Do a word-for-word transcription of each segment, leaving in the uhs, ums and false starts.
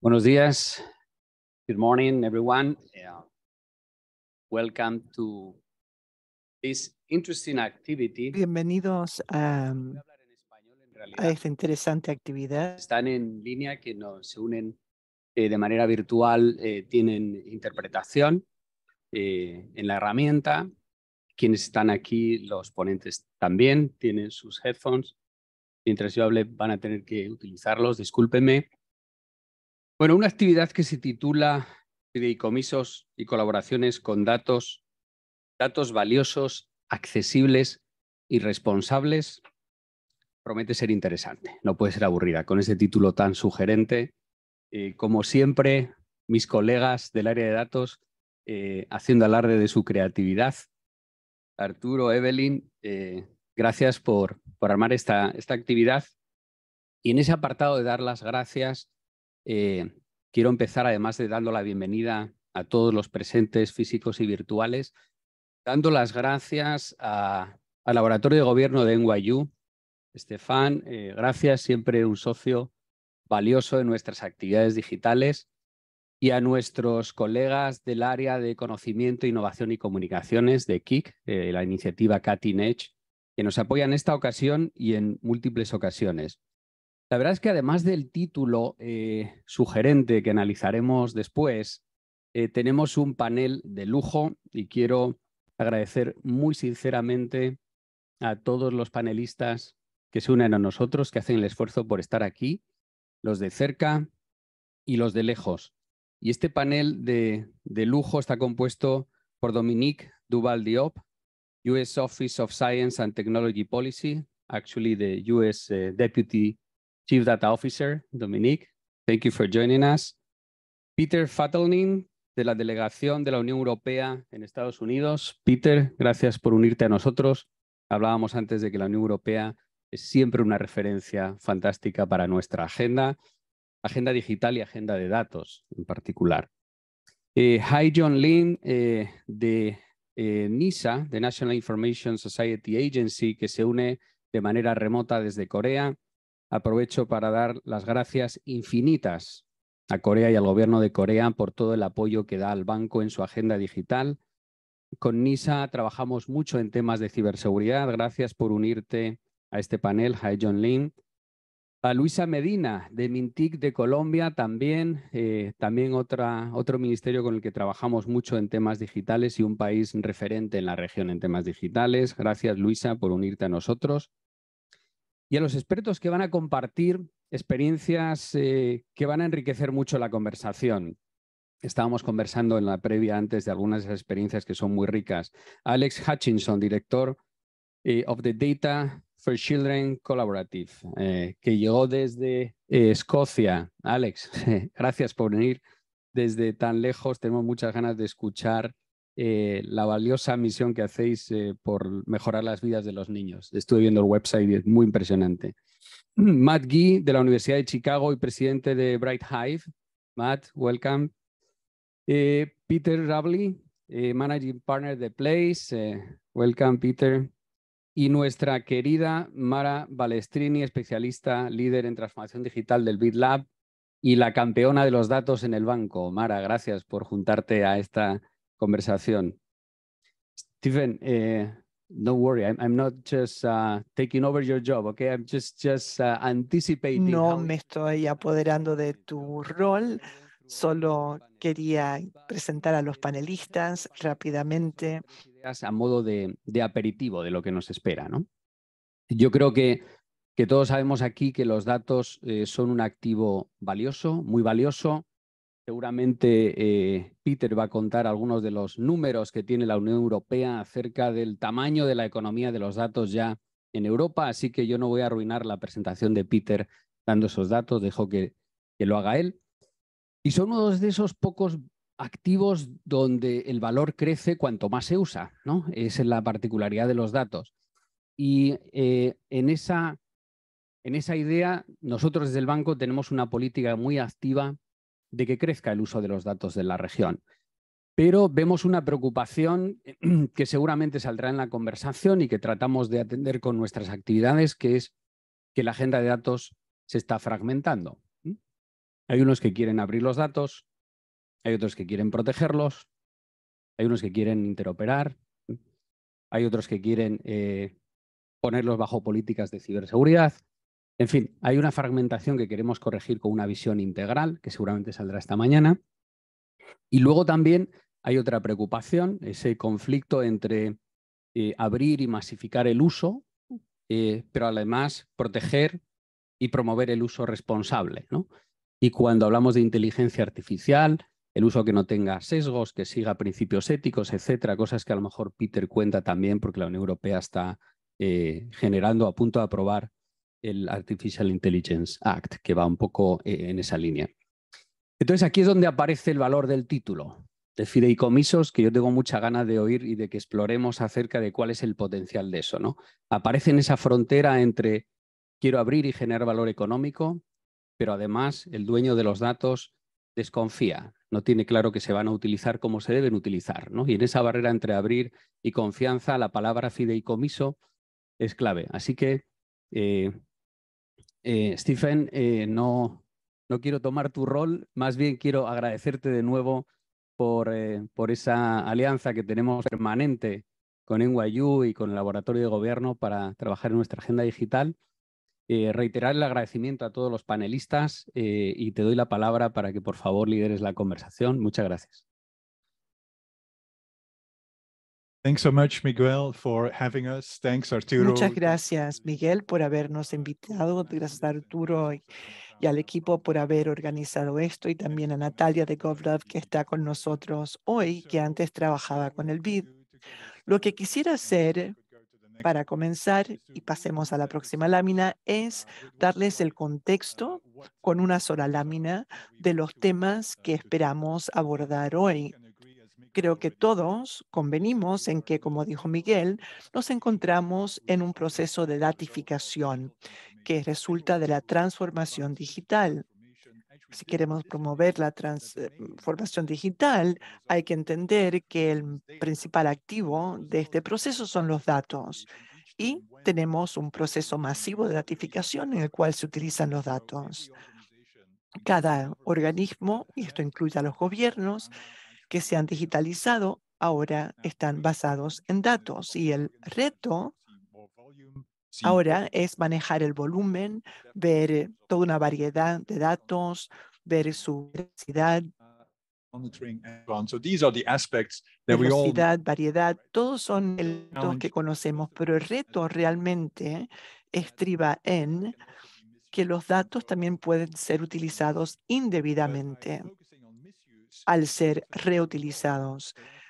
Buenos días. Good morning, everyone. Uh, welcome to this interesting activity. Bienvenidos a, Voy a hablar en español, en a realidad. esta interesante actividad. Están en línea, que nos se unen eh, de manera virtual, eh, tienen interpretación eh, en la herramienta. Quienes están aquí, los ponentes también, tienen sus headphones. Mientras yo hable van a tener que utilizarlos, discúlpenme. Bueno, una actividad que se titula Fideicomisos y colaboraciones con datos, datos valiosos, accesibles y responsables, promete ser interesante, no puede ser aburrida. Con ese título tan sugerente, eh, como siempre, mis colegas del área de datos eh, haciendo alarde de su creatividad. Arturo, Evelyn, eh, gracias por, por armar esta, esta actividad. Y en ese apartado de dar las gracias, eh, quiero empezar, además de dando la bienvenida a todos los presentes físicos y virtuales, dando las gracias a, al Laboratorio de Gobierno de N Y U. Estefan, eh, gracias, siempre un socio valioso en nuestras actividades digitales, y a nuestros colegas del área de Conocimiento, Innovación y Comunicaciones de K I C, eh, la iniciativa Cutting Edge, que nos apoyan en esta ocasión y en múltiples ocasiones. La verdad es que además del título eh, sugerente que analizaremos después, eh, tenemos un panel de lujo y quiero agradecer muy sinceramente a todos los panelistas que se unen a nosotros, que hacen el esfuerzo por estar aquí, los de cerca y los de lejos. Y este panel de, de lujo está compuesto por Dominique Duval-Diop, U S Office of Science and Technology Policy, actually the U S uh, Deputy Chief Data Officer. Dominique, thank you for joining us. Peter Fattelning, de la Delegación de la Unión Europea en Estados Unidos. Peter, gracias por unirte a nosotros. Hablábamos antes de que la Unión Europea es siempre una referencia fantástica para nuestra agenda, agenda digital y agenda de datos en particular. Eh, Hai John Lin, eh, de eh, NISA, de National Information Society Agency, que se une de manera remota desde Corea. Aprovecho para dar las gracias infinitas a Corea y al gobierno de Corea por todo el apoyo que da al banco en su agenda digital. Con NISA trabajamos mucho en temas de ciberseguridad. Gracias por unirte a este panel, Hai John Lin. A Luisa Medina, de Mintic de Colombia, también, eh, también otra, otro ministerio con el que trabajamos mucho en temas digitales y un país referente en la región en temas digitales. Gracias, Luisa, por unirte a nosotros. Y a los expertos que van a compartir experiencias eh, que van a enriquecer mucho la conversación. Estábamos conversando en la previa antes de algunas de esas experiencias que son muy ricas. Alex Hutchinson, director eh, of the Data for Children Collaborative, eh, que llegó desde eh, Escocia. Alex, gracias por venir desde tan lejos. Tenemos muchas ganas de escuchar eh, la valiosa misión que hacéis eh, por mejorar las vidas de los niños. Estuve viendo el website y es muy impresionante. Matt Gee, de la Universidad de Chicago y presidente de Bright Hive. Matt, welcome. Eh, Peter Ravley, eh, Managing Partner de Place. Eh, welcome, Peter. Y nuestra querida Mara Balestrini, especialista líder en transformación digital del BitLab y la campeona de los datos en el banco. Mara, gracias por juntarte a esta conversación. Stephen, eh, don't worry, I'm, I'm not just uh, taking over your job, okay? I'm just, just uh, anticipating. No me estoy apoderando de tu rol, solo quería presentar a los panelistas rápidamente. A modo de, de aperitivo de lo que nos espera, ¿no? Yo creo que, que todos sabemos aquí que los datos eh, son un activo valioso, muy valioso. Seguramente eh, Peter va a contar algunos de los números que tiene la Unión Europea acerca del tamaño de la economía de los datos ya en Europa, así que yo no voy a arruinar la presentación de Peter dando esos datos, dejo que, que lo haga él. Y son uno de esos pocos activos donde el valor crece cuanto más se usa, ¿no? Esa es la particularidad de los datos. Y eh, en, esa, en esa idea, nosotros desde el banco tenemos una política muy activa de que crezca el uso de los datos de la región. Pero vemos una preocupación que seguramente saldrá en la conversación y que tratamos de atender con nuestras actividades, que es que la agenda de datos se está fragmentando. Hay unos que quieren abrir los datos, hay otros que quieren protegerlos, hay unos que quieren interoperar, hay otros que quieren eh, ponerlos bajo políticas de ciberseguridad. En fin, hay una fragmentación que queremos corregir con una visión integral, que seguramente saldrá esta mañana. Y luego también hay otra preocupación, ese conflicto entre eh, abrir y masificar el uso, eh, pero además proteger y promover el uso responsable, ¿no? Y cuando hablamos de inteligencia artificial, el uso que no tenga sesgos, que siga principios éticos, etcétera, cosas que a lo mejor Peter cuenta también porque la Unión Europea está eh, generando, a punto de aprobar el Artificial Intelligence Act, que va un poco eh, en esa línea. Entonces aquí es donde aparece el valor del título, de fideicomisos, que yo tengo mucha ganas de oír y de que exploremos acerca de cuál es el potencial de eso, ¿no? Aparece en esa frontera entre quiero abrir y generar valor económico, pero además el dueño de los datos desconfía, no tiene claro que se van a utilizar como se deben utilizar, ¿no? Y en esa barrera entre abrir y confianza, la palabra fideicomiso es clave. Así que, eh, eh, Stephen, eh, no, no quiero tomar tu rol, más bien quiero agradecerte de nuevo por, eh, por esa alianza que tenemos permanente con N Y U y con el Laboratorio de Gobierno para trabajar en nuestra agenda digital. Eh, reiterar el agradecimiento a todos los panelistas eh, y te doy la palabra para que por favor lideres la conversación. Muchas gracias. Thanks so much, Miguel, for having us. Thanks, Arturo. Muchas gracias, Miguel, por habernos invitado. Gracias a Arturo y, y al equipo por haber organizado esto, y también a Natalia de GovLab, que está con nosotros hoy, que antes trabajaba con el B I D. Lo que quisiera hacer para comenzar, y pasemos a la próxima lámina, es darles el contexto con una sola lámina de los temas que esperamos abordar hoy. Creo que todos convenimos en que, como dijo Miguel, nos encontramos en un proceso de datificación que resulta de la transformación digital. Si queremos promover la transformación digital, hay que entender que el principal activo de este proceso son los datos. Y tenemos un proceso masivo de datificación en el cual se utilizan los datos. Cada organismo, y esto incluye a los gobiernos, que se han digitalizado, ahora están basados en datos. Y el reto ahora es manejar el volumen, ver toda una variedad de datos, ver su velocidad, velocidad, variedad. Todos son elementos que conocemos, pero el reto realmente estriba en que los datos también pueden ser utilizados indebidamente al ser reutilizados.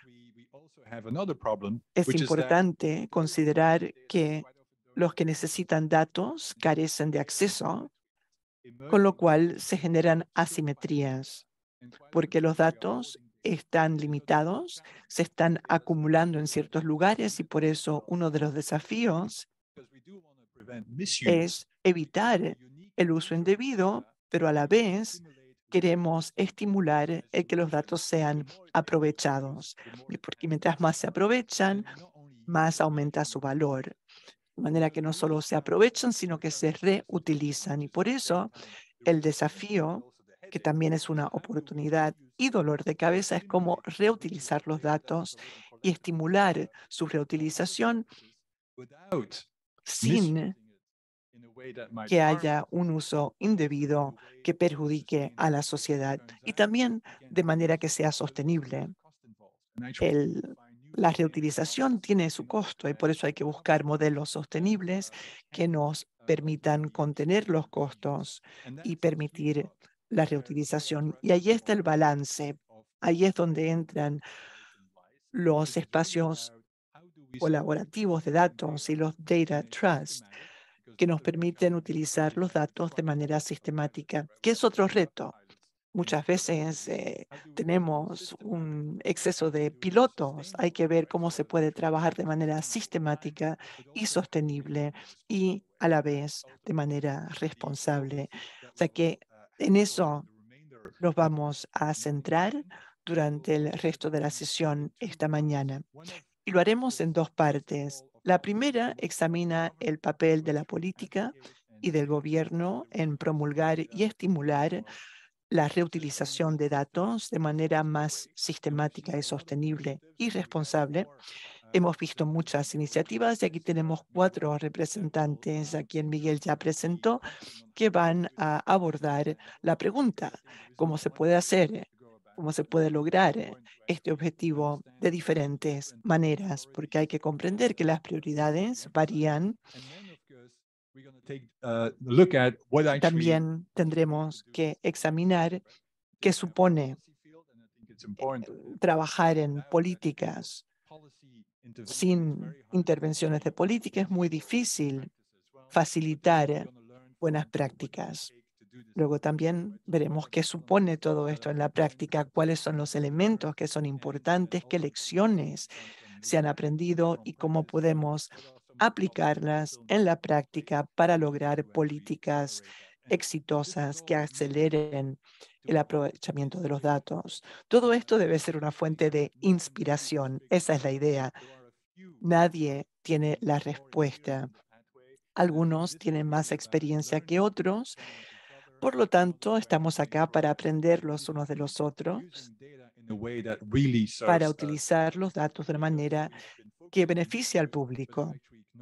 Es importante considerar que los que necesitan datos carecen de acceso, con lo cual se generan asimetrías, porque los datos están limitados, se están acumulando en ciertos lugares, y por eso uno de los desafíos es evitar el uso indebido, pero a la vez queremos estimular el que los datos sean aprovechados, porque mientras más se aprovechan, más aumenta su valor. De manera que no solo se aprovechan, sino que se reutilizan. Y por eso el desafío, que también es una oportunidad y dolor de cabeza, es cómo reutilizar los datos y estimular su reutilización sin que haya un uso indebido que perjudique a la sociedad, y también de manera que sea sostenible. El, la reutilización tiene su costo, y por eso hay que buscar modelos sostenibles que nos permitan contener los costos y permitir la reutilización. Y ahí está el balance. Ahí es donde entran los espacios colaborativos de datos y los data trust, que nos permiten utilizar los datos de manera sistemática, que es otro reto. Muchas veces eh, tenemos un exceso de pilotos. Hay que ver cómo se puede trabajar de manera sistemática y sostenible, y a la vez de manera responsable. O sea que en eso nos vamos a centrar durante el resto de la sesión esta mañana. Y lo haremos en dos partes. La primera examina el papel de la política y del gobierno en promulgar y estimular la reutilización de datos de manera más sistemática y sostenible y responsable. Hemos visto muchas iniciativas y aquí tenemos cuatro representantes a quien Miguel ya presentó que van a abordar la pregunta, ¿cómo se puede hacer? ¿Cómo se puede lograr este objetivo de diferentes maneras? Porque hay que comprender que las prioridades varían. También tendremos que examinar qué supone trabajar en políticas sin intervenciones de política. Es muy difícil facilitar buenas prácticas. Luego también veremos qué supone todo esto en la práctica, cuáles son los elementos que son importantes, qué lecciones se han aprendido y cómo podemos aplicarlas en la práctica para lograr políticas exitosas que aceleren el aprovechamiento de los datos. Todo esto debe ser una fuente de inspiración. Esa es la idea. Nadie tiene la respuesta. Algunos tienen más experiencia que otros. Por lo tanto, estamos acá para aprender los unos de los otros, para utilizar los datos de una manera que beneficie al público.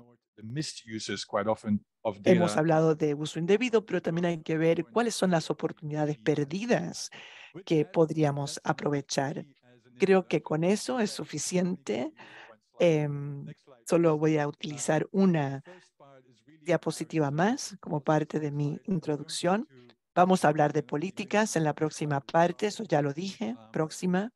Hemos hablado de uso indebido, pero también hay que ver cuáles son las oportunidades perdidas que podríamos aprovechar. Creo que con eso es suficiente. Em, solo voy a utilizar una diapositiva más como parte de mi introducción. Vamos a hablar de políticas en la próxima parte, eso ya lo dije, próxima.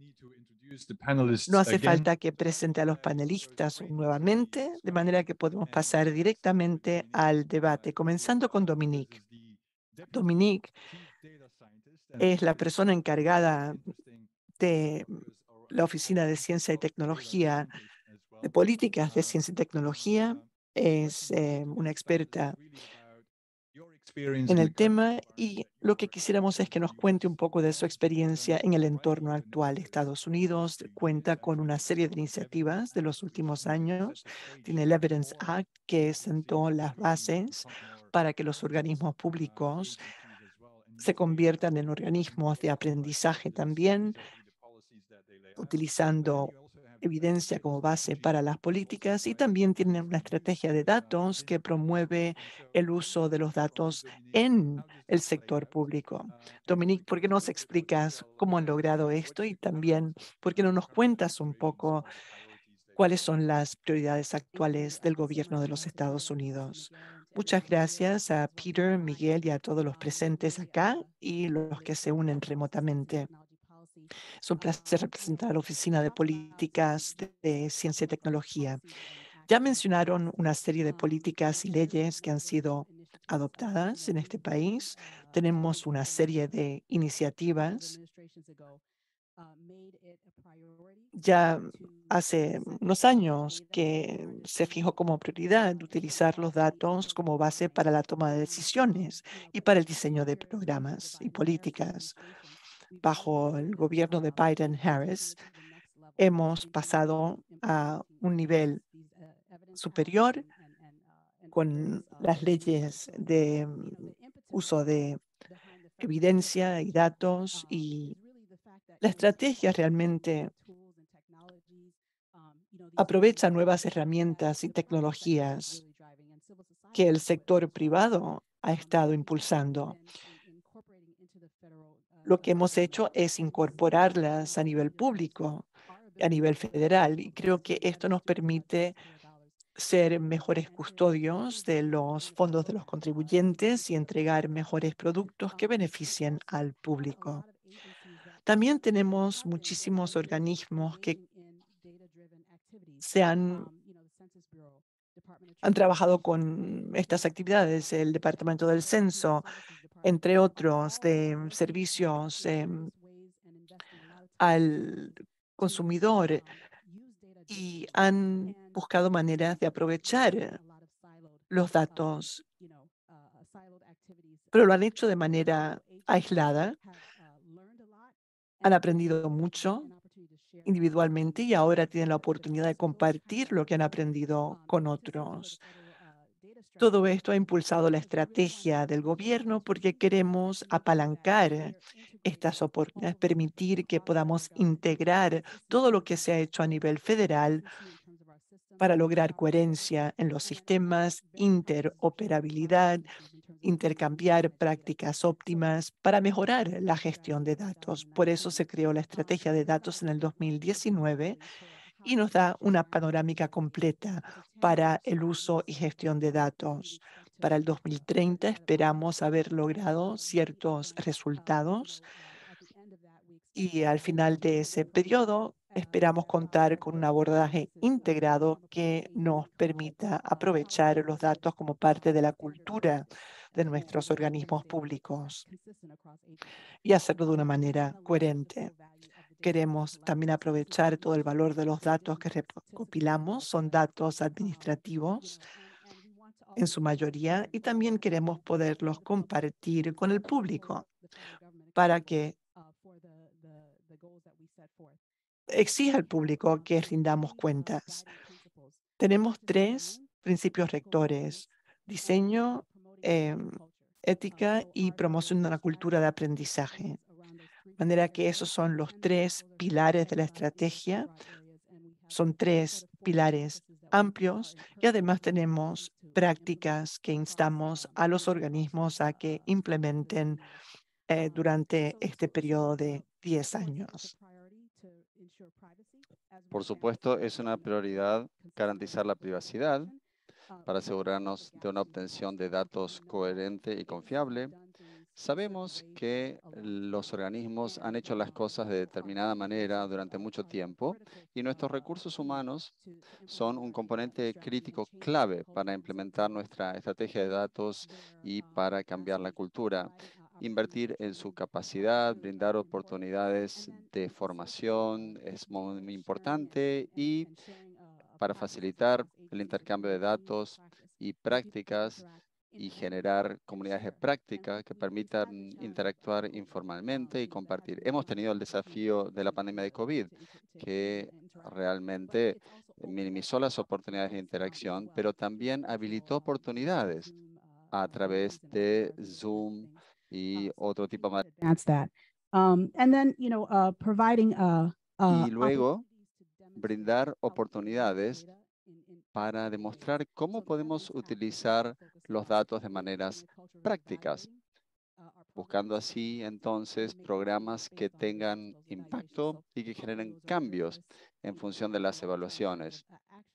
No hace falta que presente a los panelistas nuevamente, de manera que podemos pasar directamente al debate, comenzando con Dominique. Dominique es la persona encargada de la Oficina de Ciencia y Tecnología, de Políticas de Ciencia y Tecnología. Es eh, una experta en el tema y lo que quisiéramos es que nos cuente un poco de su experiencia en el entorno actual. Estados Unidos cuenta con una serie de iniciativas de los últimos años. Tiene el Evidence Act, que sentó las bases para que los organismos públicos se conviertan en organismos de aprendizaje también, utilizando evidencia como base para las políticas, y también tienen una estrategia de datos que promueve el uso de los datos en el sector público. Dominique, ¿por qué nos explicas cómo han logrado esto y también por qué no nos cuentas un poco cuáles son las prioridades actuales del gobierno de los Estados Unidos? Muchas gracias a Peter, Miguel y a todos los presentes acá y los que se unen remotamente. Es un placer representar a la Oficina de Políticas de, de Ciencia y Tecnología. Ya mencionaron una serie de políticas y leyes que han sido adoptadas en este país. Tenemos una serie de iniciativas. Ya hace unos años que se fijó como prioridad utilizar los datos como base para la toma de decisiones y para el diseño de programas y políticas. Bajo el gobierno de Biden-Harris, hemos pasado a un nivel superior con las leyes de mm, uso de evidencia y datos, y la estrategia realmente aprovecha nuevas herramientas y tecnologías que el sector privado ha estado impulsando. Lo que hemos hecho es incorporarlas a nivel público, a nivel federal, y creo que esto nos permite ser mejores custodios de los fondos de los contribuyentes y entregar mejores productos que beneficien al público. También tenemos muchísimos organismos que se han, han trabajado con estas actividades, el Departamento del Censo, entre otros, de servicios eh, al consumidor, y han buscado maneras de aprovechar los datos, pero lo han hecho de manera aislada. Han aprendido mucho individualmente y ahora tienen la oportunidad de compartir lo que han aprendido con otros. Todo esto ha impulsado la estrategia del gobierno porque queremos apalancar estas oportunidades, permitir que podamos integrar todo lo que se ha hecho a nivel federal para lograr coherencia en los sistemas, interoperabilidad, intercambiar prácticas óptimas para mejorar la gestión de datos. Por eso se creó la estrategia de datos en el dos mil diecinueve y nos da una panorámica completa para el uso y gestión de datos. Para el dos mil treinta esperamos haber logrado ciertos resultados y al final de ese periodo esperamos contar con un abordaje integrado que nos permita aprovechar los datos como parte de la cultura de nuestros organismos públicos y hacerlo de una manera coherente. Queremos también aprovechar todo el valor de los datos que recopilamos. Son datos administrativos en su mayoría y también queremos poderlos compartir con el público para que exija al público que rindamos cuentas. Tenemos tres principios rectores: diseño, em, ética y promoción de una cultura de aprendizaje. De manera que esos son los tres pilares de la estrategia. Son tres pilares amplios y además tenemos prácticas que instamos a los organismos a que implementen eh, durante este periodo de diez años. Por supuesto, es una prioridad garantizar la privacidad para asegurarnos de una obtención de datos coherente y confiable. Sabemos que los organismos han hecho las cosas de determinada manera durante mucho tiempo y nuestros recursos humanos son un componente crítico clave para implementar nuestra estrategia de datos y para cambiar la cultura. Invertir en su capacidad, brindar oportunidades de formación es muy importante y para facilitar el intercambio de datos y prácticas y generar comunidades de práctica que permitan interactuar informalmente y compartir. Hemos tenido el desafío de la pandemia de COVID, que realmente minimizó las oportunidades de interacción, pero también habilitó oportunidades a través de Zoom y otro tipo de... Y luego brindar oportunidades para demostrar cómo podemos utilizar los datos de maneras prácticas, buscando así entonces programas que tengan impacto y que generen cambios en función de las evaluaciones.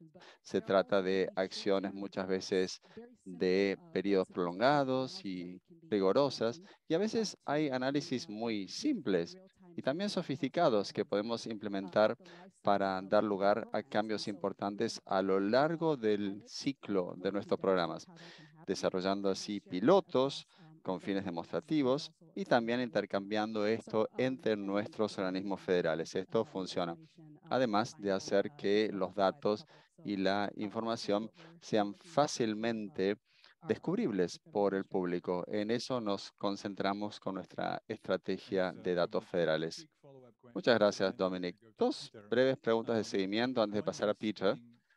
Se trata de acciones muchas veces de periodos prolongados y rigurosas, y a veces hay análisis muy simples y también sofisticados que podemos implementar para dar lugar a cambios importantes a lo largo del ciclo de nuestros programas, desarrollando así pilotos con fines demostrativos y también intercambiando esto entre nuestros organismos federales. Esto funciona, además de hacer que los datos y la información sean fácilmente descubribles por el público. En eso nos concentramos con nuestra estrategia de datos federales. Muchas gracias, Dominic. Dos breves preguntas de seguimiento antes de pasar a Peter.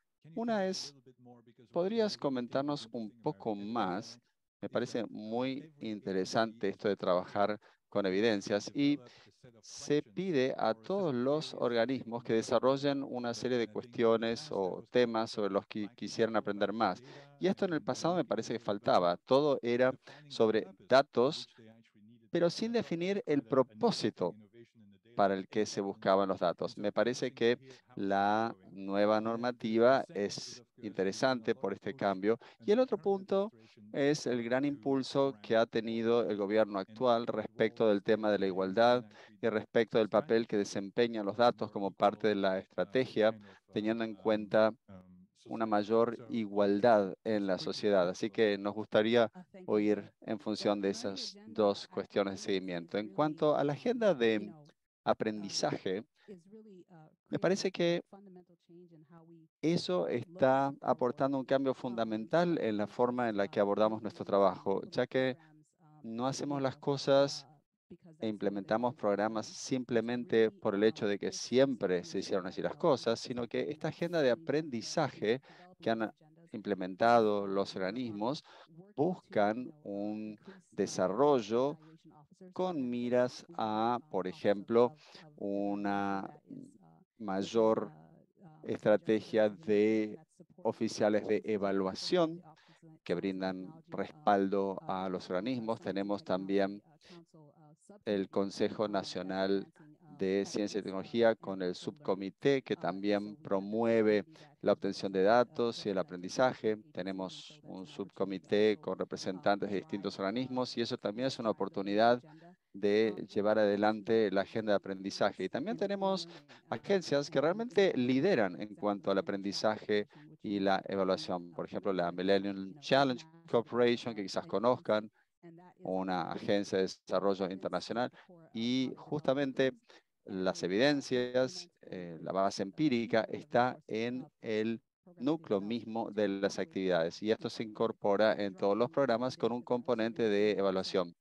Una es, ¿podrías comentarnos un poco más? Me parece muy interesante esto de trabajar con evidencias y se pide a todos los organismos que desarrollen una serie de cuestiones o temas sobre los que quisieran aprender más. Y esto en el pasado me parece que faltaba. Todo era sobre datos, pero sin definir el propósito para el que se buscaban los datos. Me parece que la nueva normativa es interesante por este cambio. Y el otro punto es el gran impulso que ha tenido el gobierno actual respecto del tema de la igualdad y respecto del papel que desempeñan los datos como parte de la estrategia, teniendo en cuenta una mayor igualdad en la sociedad. Así que nos gustaría oír en función de esas dos cuestiones de seguimiento. En cuanto a la agenda de aprendizaje, me parece que eso está aportando un cambio fundamental en la forma en la que abordamos nuestro trabajo, ya que no hacemos las cosas e implementamos programas simplemente por el hecho de que siempre se hicieron así las cosas, sino que esta agenda de aprendizaje que han implementado los organismos buscan un desarrollo con miras a, por ejemplo, una mayor estrategia de oficiales de evaluación que brindan respaldo a los organismos. Tenemos también el Consejo Nacional de Ciencia y Tecnología con el subcomité que también promueve la obtención de datos y el aprendizaje. Tenemos un subcomité con representantes de distintos organismos y eso también es una oportunidad de llevar adelante la agenda de aprendizaje. Y también tenemos agencias que realmente lideran en cuanto al aprendizaje y la evaluación. Por ejemplo, la Millennium Challenge Corporation, que quizás conozcan, una agencia de desarrollo internacional, y justamente las evidencias, eh, la base empírica está en el núcleo mismo de las actividades y esto se incorpora en todos los programas con un componente de evaluación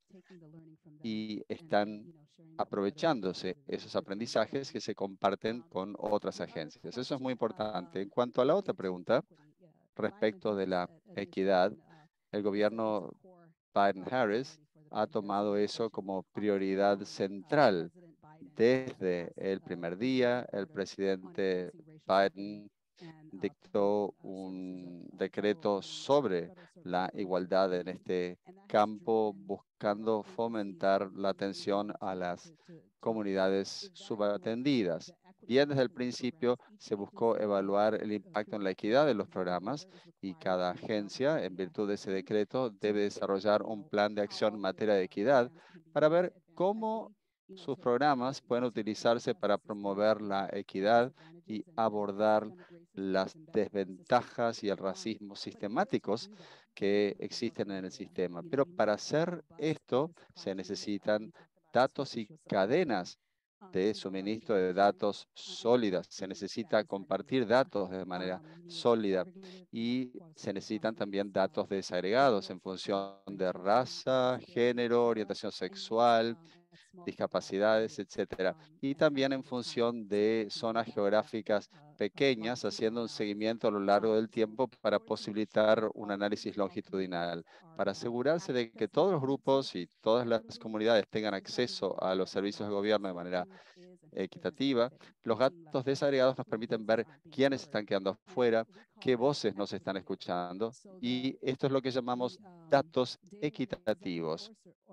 y están aprovechándose esos aprendizajes que se comparten con otras agencias. Eso es muy importante. En cuanto a la otra pregunta, respecto de la equidad, el gobierno Biden-Harris ha tomado eso como prioridad central. Desde el primer día, el presidente Biden dictó un decreto sobre la igualdad en este campo, buscando fomentar la atención a las comunidades subatendidas. Bien desde el principio se buscó evaluar el impacto en la equidad de los programas y cada agencia, en virtud de ese decreto, debe desarrollar un plan de acción en materia de equidad para ver cómo sus programas pueden utilizarse para promover la equidad y abordar las desventajas y el racismo sistemáticos que existen en el sistema. Pero para hacer esto se necesitan datos y cadenas de suministro de datos sólidas. Se necesita compartir datos de manera sólida y se necesitan también datos desagregados en función de raza, género, orientación sexual, discapacidades, etcétera. Y también en función de zonas geográficas pequeñas, haciendo un seguimiento a lo largo del tiempo para posibilitar un análisis longitudinal, para asegurarse de que todos los grupos y todas las comunidades tengan acceso a los servicios de gobierno de manera equitativa. Los datos desagregados nos permiten ver quiénes están quedando afuera, qué voces nos están escuchando, y esto es lo que llamamos datos equitativos.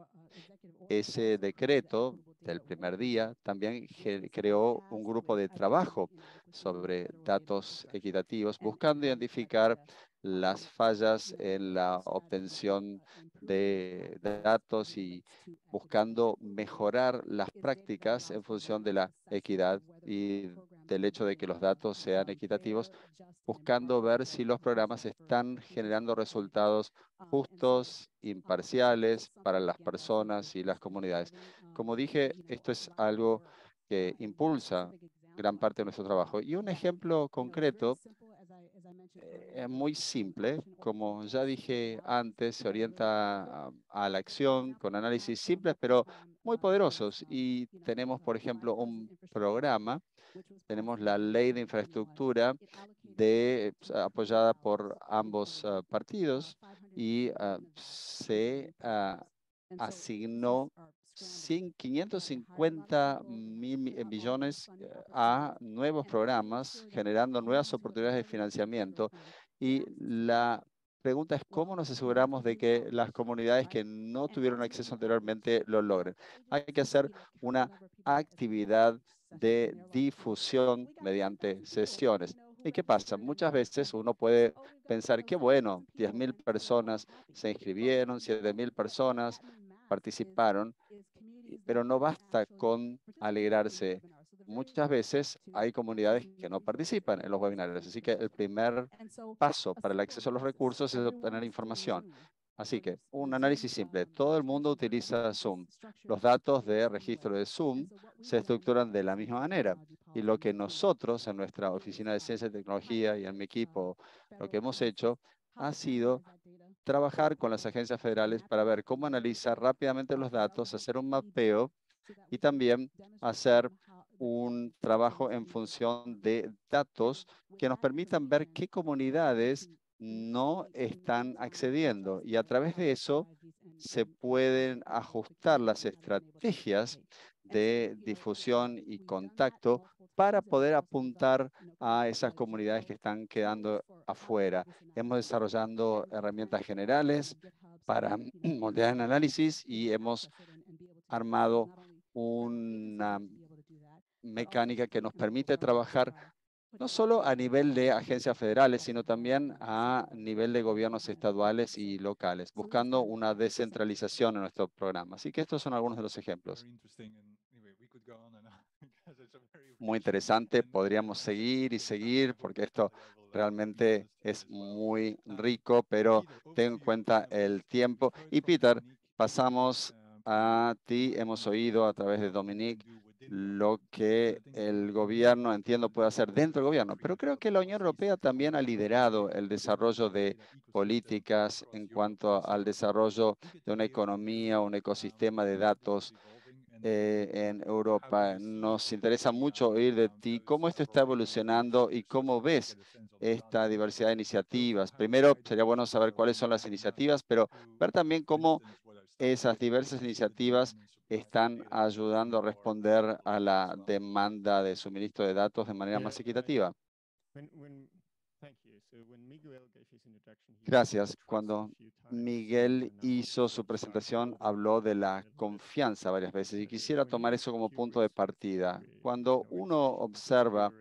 Ese decreto del primer día también creó un grupo de trabajo sobre datos equitativos, buscando identificar las fallas en la obtención de datos y buscando mejorar las prácticas en función de la equidad y del hecho de que los datos sean equitativos, buscando ver si los programas están generando resultados justos, imparciales para las personas y las comunidades. Como dije, esto es algo que impulsa gran parte de nuestro trabajo. Y un ejemplo concreto, eh, muy simple, como ya dije antes, se orienta a, a la acción con análisis simples, pero muy poderosos. Y tenemos, por ejemplo, un programa, tenemos la ley de infraestructura de, apoyada por ambos uh, partidos y uh, se uh, asignó quinientos cincuenta mil millones a nuevos programas, generando nuevas oportunidades de financiamiento. Y la pregunta es, ¿cómo nos aseguramos de que las comunidades que no tuvieron acceso anteriormente lo logren? Hay que hacer una actividad de difusión mediante sesiones. ¿Y qué pasa? Muchas veces uno puede pensar, qué bueno, diez mil personas se inscribieron, siete mil personas participaron, pero no basta con alegrarse. Muchas veces hay comunidades que no participan en los webinarios, así que el primer paso para el acceso a los recursos es obtener información. Así que un análisis simple. Todo el mundo utiliza Zoom. Los datos de registro de Zoom se estructuran de la misma manera. Y lo que nosotros en nuestra Oficina de Ciencia y Tecnología y en mi equipo, lo que hemos hecho ha sido trabajar con las agencias federales para ver cómo analizar rápidamente los datos, hacer un mapeo y también hacer un trabajo en función de datos que nos permitan ver qué comunidades no están accediendo. Y a través de eso se pueden ajustar las estrategias de difusión y contacto para poder apuntar a esas comunidades que están quedando afuera. Hemos desarrollado herramientas generales para moldear el análisis y hemos armado una mecánica que nos permite trabajar no solo a nivel de agencias federales, sino también a nivel de gobiernos estaduales y locales, buscando una descentralización en nuestro programa. Así que estos son algunos de los ejemplos. Muy interesante, podríamos seguir y seguir porque esto realmente es muy rico, pero ten en cuenta el tiempo. Y Peter, pasamos a ti. Hemos oído a través de Dominique lo que el gobierno, entiendo, puede hacer dentro del gobierno, pero creo que la Unión Europea también ha liderado el desarrollo de políticas en cuanto al desarrollo de una economía, un ecosistema de datos eh, en Europa. Nos interesa mucho oír de ti cómo esto está evolucionando y cómo ves esta diversidad de iniciativas. Primero, sería bueno saber cuáles son las iniciativas, pero ver también cómo esas diversas iniciativas están ayudando a responder a la demanda de suministro de datos de manera más equitativa. Gracias. Cuando Miguel hizo su presentación, habló de la confianza varias veces y quisiera tomar eso como punto de partida. Cuando uno observa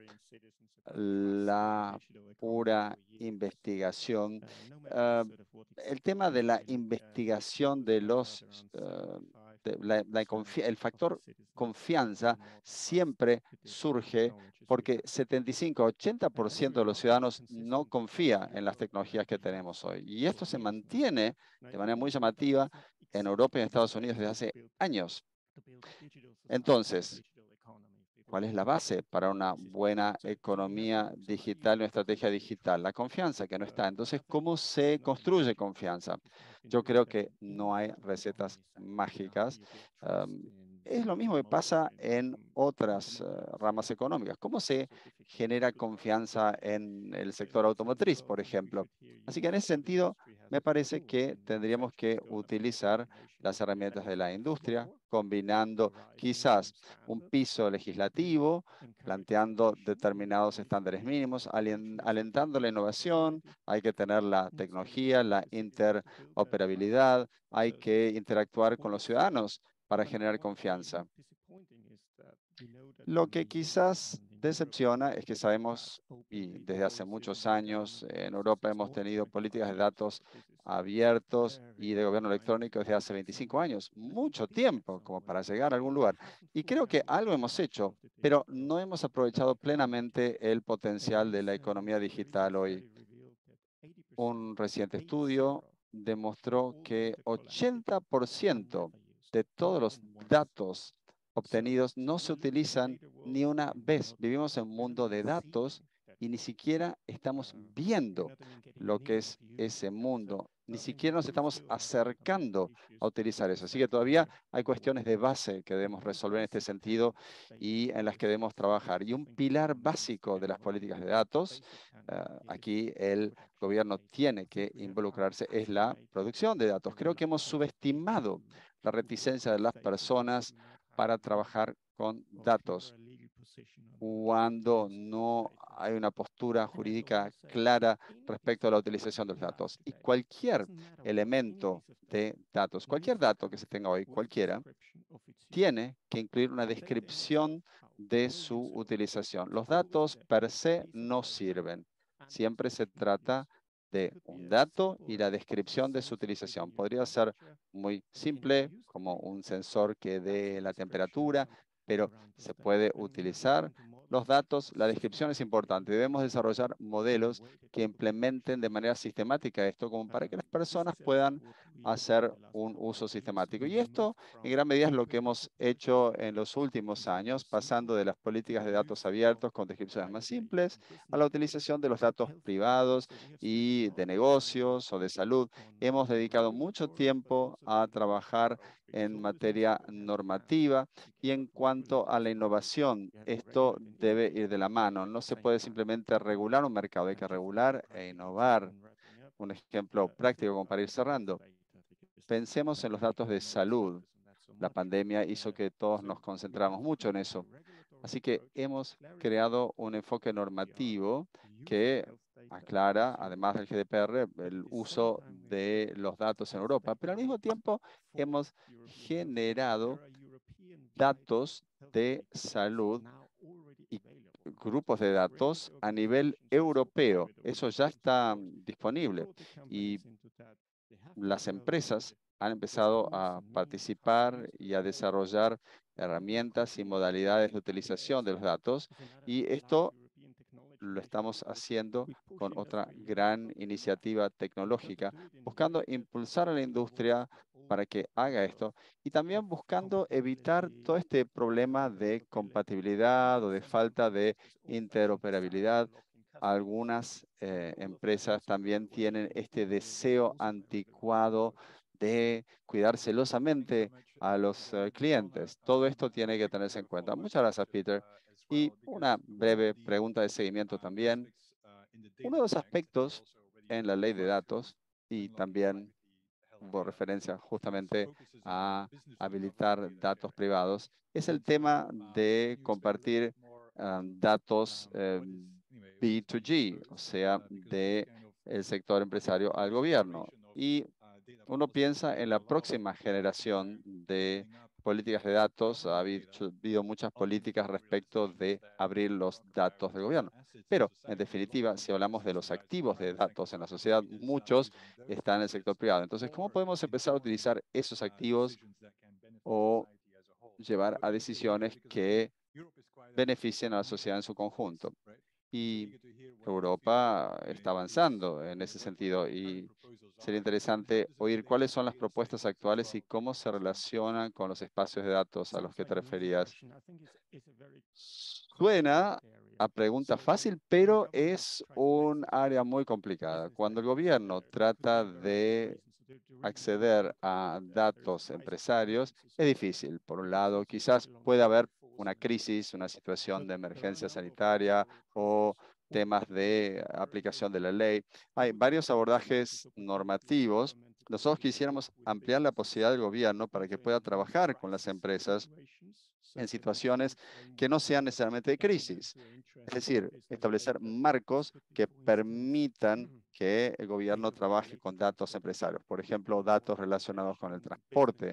la pura investigación, uh, el tema de la investigación de los, uh, de la, la el factor confianza siempre surge porque setenta y cinco a ochenta por ciento de los ciudadanos no confía en las tecnologías que tenemos hoy. Y esto se mantiene de manera muy llamativa en Europa y en Estados Unidos desde hace años. Entonces, ¿cuál es la base para una buena economía digital, una estrategia digital? La confianza que no está. Entonces, ¿cómo se construye confianza? Yo creo que no hay recetas mágicas. Um, es lo mismo que pasa en otras uh, ramas económicas. ¿Cómo se genera confianza en el sector automotriz, por ejemplo? Así que en ese sentido, me parece que tendríamos que utilizar las herramientas de la industria, combinando quizás un piso legislativo, planteando determinados estándares mínimos, alentando la innovación. Hay que tener la tecnología, la interoperabilidad, hay que interactuar con los ciudadanos para generar confianza. Lo que quizás decepciona es que sabemos, y desde hace muchos años en Europa hemos tenido políticas de datos abiertos y de gobierno electrónico desde hace veinticinco años, mucho tiempo como para llegar a algún lugar. Y creo que algo hemos hecho, pero no hemos aprovechado plenamente el potencial de la economía digital hoy. Un reciente estudio demostró que ochenta por ciento de todos los datos obtenidos no se utilizan ni una vez. Vivimos en un mundo de datos y ni siquiera estamos viendo lo que es ese mundo. Ni siquiera nos estamos acercando a utilizar eso. Así que todavía hay cuestiones de base que debemos resolver en este sentido y en las que debemos trabajar. Y un pilar básico de las políticas de datos, uh, aquí el gobierno tiene que involucrarse, es la producción de datos. Creo que hemos subestimado la reticencia de las personas para trabajar con datos cuando no hay una postura jurídica clara respecto a la utilización de los datos. Y cualquier elemento de datos, cualquier dato que se tenga hoy, cualquiera, tiene que incluir una descripción de su utilización. Los datos per se no sirven. Siempre se trata de un dato y la descripción de su utilización. Podría ser muy simple, como un sensor que dé la temperatura, pero se puede utilizar los datos. La descripción es importante. Debemos desarrollar modelos que implementen de manera sistemática esto, como para que las personas puedan hacer un uso sistemático. Y esto, en gran medida, es lo que hemos hecho en los últimos años, pasando de las políticas de datos abiertos con descripciones más simples a la utilización de los datos privados y de negocios o de salud. Hemos dedicado mucho tiempo a trabajar en materia normativa y en cuanto a la innovación, esto debe ir de la mano. No se puede simplemente regular un mercado, hay que regular e innovar. un ejemplo práctico como para ir cerrando. Pensemos en los datos de salud. La pandemia hizo que todos nos concentramos mucho en eso. Así que hemos creado un enfoque normativo que aclara, además del G D P R, el uso de los datos en Europa. Pero al mismo tiempo hemos generado datos de salud y grupos de datos a nivel europeo. Eso ya está disponible. Y las empresas han empezado a participar y a desarrollar herramientas y modalidades de utilización de los datos. Y esto lo estamos haciendo con otra gran iniciativa tecnológica, buscando impulsar a la industria para que haga esto y también buscando evitar todo este problema de compatibilidad o de falta de interoperabilidad. Algunas eh, empresas también tienen este deseo anticuado de cuidar celosamente a los uh, clientes. Todo esto tiene que tenerse en cuenta. Muchas gracias, Peter. Y una breve pregunta de seguimiento también. Uno de los aspectos en la ley de datos, y también hubo referencia justamente a habilitar datos privados, es el tema de compartir um, datos um, B dos G, o sea, de el sector empresario al gobierno. Y uno piensa en la próxima generación de políticas de datos. Ha habido muchas políticas respecto de abrir los datos del gobierno. Pero, en definitiva, si hablamos de los activos de datos en la sociedad, muchos están en el sector privado. Entonces, ¿cómo podemos empezar a utilizar esos activos o llevar a decisiones que beneficien a la sociedad en su conjunto? Y Europa está avanzando en ese sentido y sería interesante oír cuáles son las propuestas actuales y cómo se relacionan con los espacios de datos a los que te referías. Suena a pregunta fácil, pero es un área muy complicada. Cuando el gobierno trata de acceder a datos empresarios, es difícil. Por un lado, quizás puede haber una crisis, una situación de emergencia sanitaria o temas de aplicación de la ley. Hay varios abordajes normativos. Nosotros quisiéramos ampliar la posibilidad del gobierno para que pueda trabajar con las empresas en situaciones que no sean necesariamente de crisis. Es decir, establecer marcos que permitan que el gobierno trabaje con datos empresarios. Por ejemplo, datos relacionados con el transporte.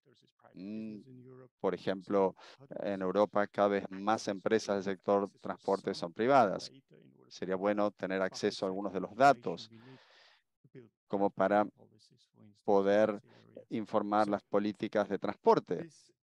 Por ejemplo, en Europa cada vez más empresas del sector transporte son privadas. Sería bueno tener acceso a algunos de los datos como para poder informar las políticas de transporte.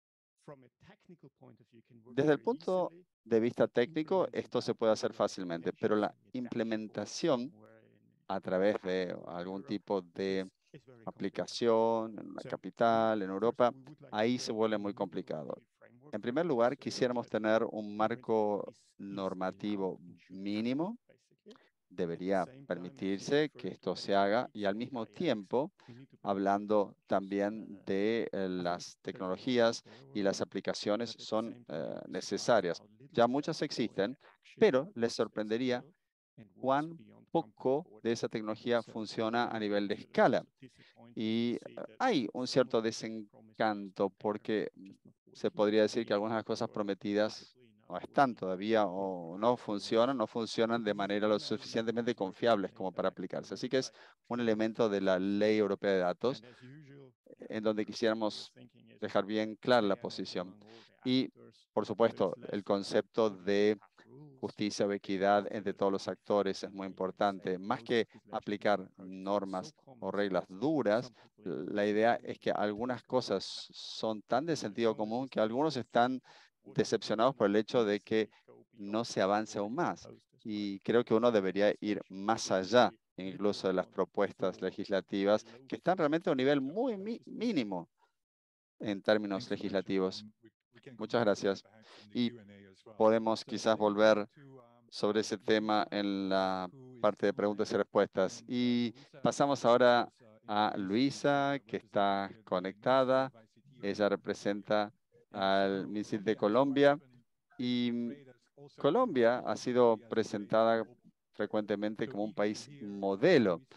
Desde el punto de vista técnico, esto se puede hacer fácilmente, pero la implementación a través de algún tipo de aplicación en una capital, en Europa, ahí se vuelve muy complicado. En primer lugar, quisiéramos tener un marco normativo mínimo. Debería permitirse que esto se haga y al mismo tiempo, hablando también de eh, las tecnologías y las aplicaciones son eh, necesarias. Ya muchas existen, pero les sorprendería cuán poco de esa tecnología funciona a nivel de escala. Y uh, hay un cierto desencanto porque se podría decir que algunas de las cosas prometidas no están todavía o no funcionan, no funcionan de manera lo suficientemente confiables como para aplicarse. Así que es un elemento de la Ley Europea de Datos en donde quisiéramos dejar bien clara la posición. Y, por supuesto, el concepto de justicia o equidad entre todos los actores es muy importante. Más que aplicar normas o reglas duras, la idea es que algunas cosas son tan de sentido común que algunos están decepcionados por el hecho de que no se avance aún más. Y creo que uno debería ir más allá incluso de las propuestas legislativas que están realmente a un nivel muy mi- mínimo en términos legislativos. Muchas gracias. Y podemos quizás volver sobre ese tema en la parte de preguntas y respuestas. Y pasamos ahora a Luisa, que está conectada. Ella representa al M I S I D de Colombia. Y Colombia ha sido presentada frecuentemente como un país modelo.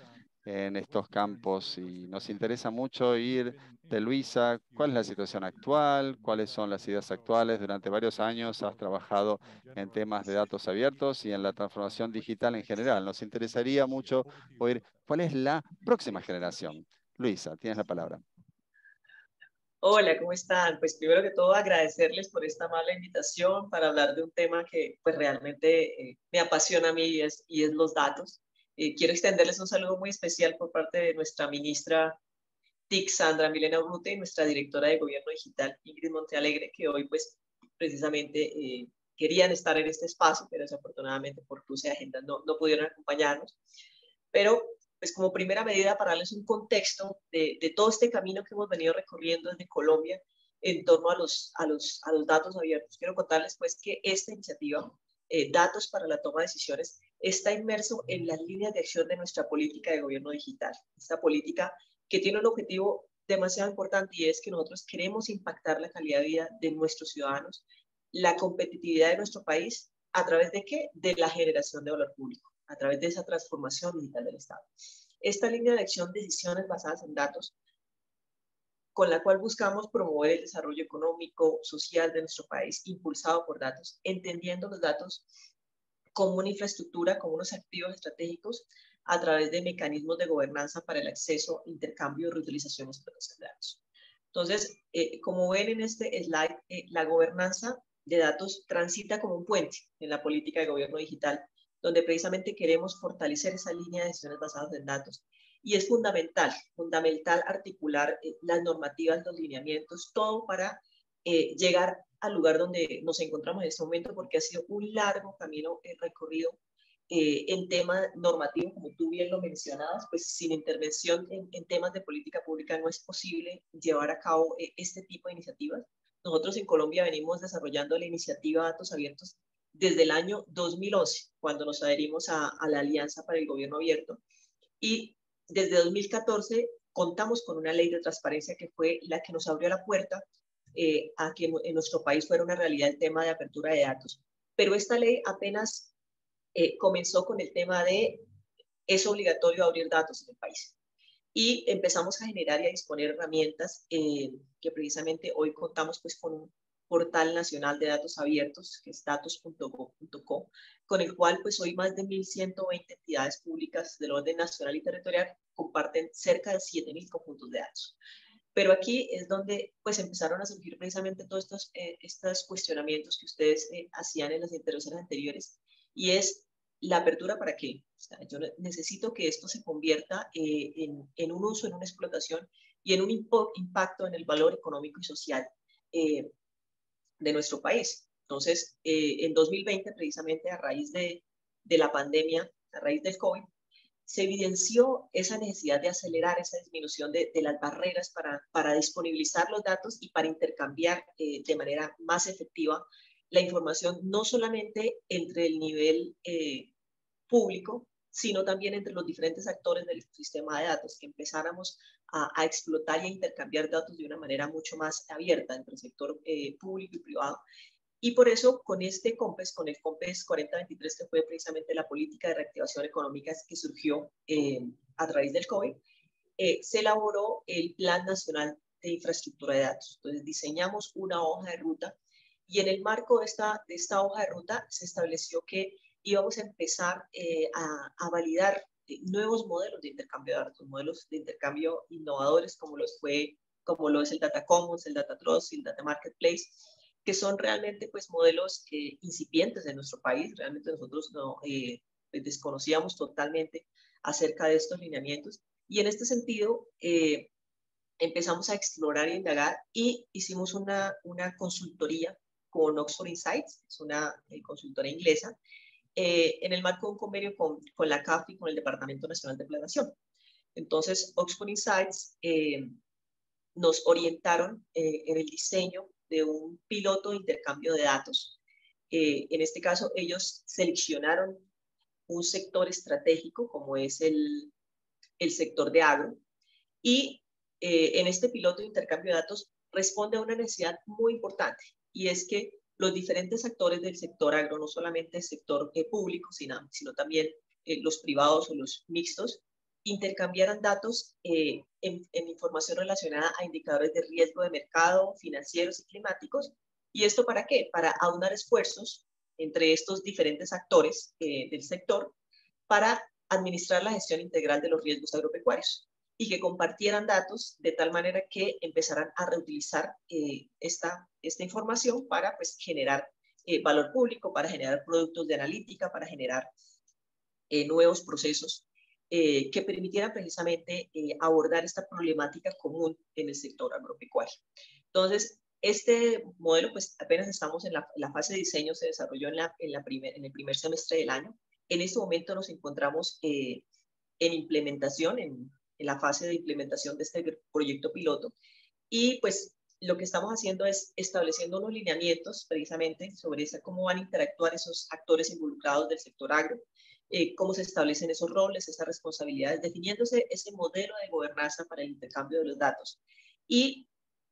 en estos campos y nos interesa mucho oír de Luisa cuál es la situación actual, cuáles son las ideas actuales. Durante varios años has trabajado en temas de datos abiertos y en la transformación digital en general. Nos interesaría mucho oír cuál es la próxima generación. Luisa, tienes la palabra. Hola, ¿cómo están? Pues primero que todo agradecerles por esta amable invitación para hablar de un tema que pues realmente eh, me apasiona a mí y es, y es los datos. Eh, quiero extenderles un saludo muy especial por parte de nuestra ministra T I C, Sandra Milena Urrutia, y nuestra directora de Gobierno Digital, Ingrid Montealegre, que hoy pues precisamente eh, querían estar en este espacio, pero desafortunadamente por cruce de agendas no, no pudieron acompañarnos. Pero pues como primera medida para darles un contexto de, de todo este camino que hemos venido recorriendo desde Colombia en torno a los, a los, a los datos abiertos. Quiero contarles pues que esta iniciativa, eh, Datos para la Toma de Decisiones, está inmerso en las líneas de acción de nuestra política de gobierno digital. Esta política que tiene un objetivo demasiado importante y es que nosotros queremos impactar la calidad de vida de nuestros ciudadanos, la competitividad de nuestro país, ¿a través de qué? De la generación de valor público, a través de esa transformación digital del Estado. Esta línea de acción, decisiones basadas en datos, con la cual buscamos promover el desarrollo económico, social de nuestro país, impulsado por datos, entendiendo los datos como una infraestructura, como unos activos estratégicos, a través de mecanismos de gobernanza para el acceso, intercambio, reutilización y explotación de datos. Entonces, eh, como ven en este slide, eh, la gobernanza de datos transita como un puente en la política de gobierno digital, donde precisamente queremos fortalecer esa línea de decisiones basadas en datos. Y es fundamental, fundamental articular eh, las normativas, los lineamientos, todo para eh, llegar al lugar donde nos encontramos en este momento, porque ha sido un largo camino eh, recorrido eh, en temas normativos, como tú bien lo mencionabas, pues sin intervención en, en temas de política pública no es posible llevar a cabo eh, este tipo de iniciativas. Nosotros en Colombia venimos desarrollando la iniciativa Datos Abiertos desde el año dos mil once, cuando nos adherimos a, a la Alianza para el Gobierno Abierto, y desde dos mil catorce contamos con una ley de transparencia que fue la que nos abrió la puerta eh, a que en nuestro país fuera una realidad el tema de apertura de datos. Pero esta ley apenas eh, comenzó con el tema de es obligatorio abrir datos en el país. Y empezamos a generar y a disponer herramientas eh, que precisamente hoy contamos pues con un portal nacional de datos abiertos, que es datos punto gob punto co, con el cual pues hoy más de mil ciento veinte entidades públicas del orden nacional y territorial comparten cerca de siete mil conjuntos de datos. Pero aquí es donde pues empezaron a surgir precisamente todos estos, eh, estos cuestionamientos que ustedes eh, hacían en las intervenciones anteriores, y es la apertura para qué. O sea, yo necesito que esto se convierta eh, en, en un uso, en una explotación y en un impacto en el valor económico y social eh, de nuestro país. Entonces, eh, en dos mil veinte, precisamente a raíz de, de la pandemia, a raíz del COVID, se evidenció esa necesidad de acelerar esa disminución de, de las barreras para, para disponibilizar los datos y para intercambiar eh, de manera más efectiva la información, no solamente entre el nivel eh, público, sino también entre los diferentes actores del sistema de datos, que empezáramos a, a explotar y a intercambiar datos de una manera mucho más abierta entre el sector eh, público y privado. Y por eso, con este COMPES, con el COMPES cuarenta veintitrés, que fue precisamente la política de reactivación económica que surgió eh, a través del COVID, eh, se elaboró el Plan Nacional de Infraestructura de Datos. Entonces, diseñamos una hoja de ruta y en el marco de esta, de esta hoja de ruta se estableció que íbamos a empezar eh, a, a validar eh, nuevos modelos de intercambio de datos, modelos de intercambio innovadores como, los fue, como lo es el Data Commons, el Data Trust y el Data Marketplace, que son realmente pues modelos eh, incipientes de nuestro país. Realmente nosotros no, eh, desconocíamos totalmente acerca de estos lineamientos, y en este sentido eh, empezamos a explorar y indagar y hicimos una, una consultoría con Oxford Insights, es una eh, consultora inglesa, eh, en el marco de un convenio con, con la C A F y con el Departamento Nacional de Planeación. Entonces, Oxford Insights eh, nos orientaron eh, en el diseño de un piloto de intercambio de datos. Eh, en este caso, ellos seleccionaron un sector estratégico como es el, el sector de agro, y eh, en este piloto de intercambio de datos responde a una necesidad muy importante, y es que los diferentes actores del sector agro, no solamente el sector eh, público, sino, sino también eh, los privados o los mixtos, intercambiaran datos eh, en, en información relacionada a indicadores de riesgo de mercado, financieros y climáticos. ¿Y esto para qué? Para aunar esfuerzos entre estos diferentes actores eh, del sector para administrar la gestión integral de los riesgos agropecuarios y que compartieran datos de tal manera que empezaran a reutilizar eh, esta, esta información para pues, generar eh, valor público, para generar productos de analítica, para generar eh, nuevos procesos eh, que permitieran precisamente eh, abordar esta problemática común en el sector agropecuario. Entonces, este modelo, pues apenas estamos en la, la fase de diseño, se desarrolló en, la, en, la primer, en el primer semestre del año. En este momento nos encontramos eh, en implementación, en, en la fase de implementación de este proyecto piloto. Y pues lo que estamos haciendo es estableciendo unos lineamientos precisamente sobre esa, cómo van a interactuar esos actores involucrados del sector agro, eh, cómo se establecen esos roles, esas responsabilidades, definiéndose ese modelo de gobernanza para el intercambio de los datos. Y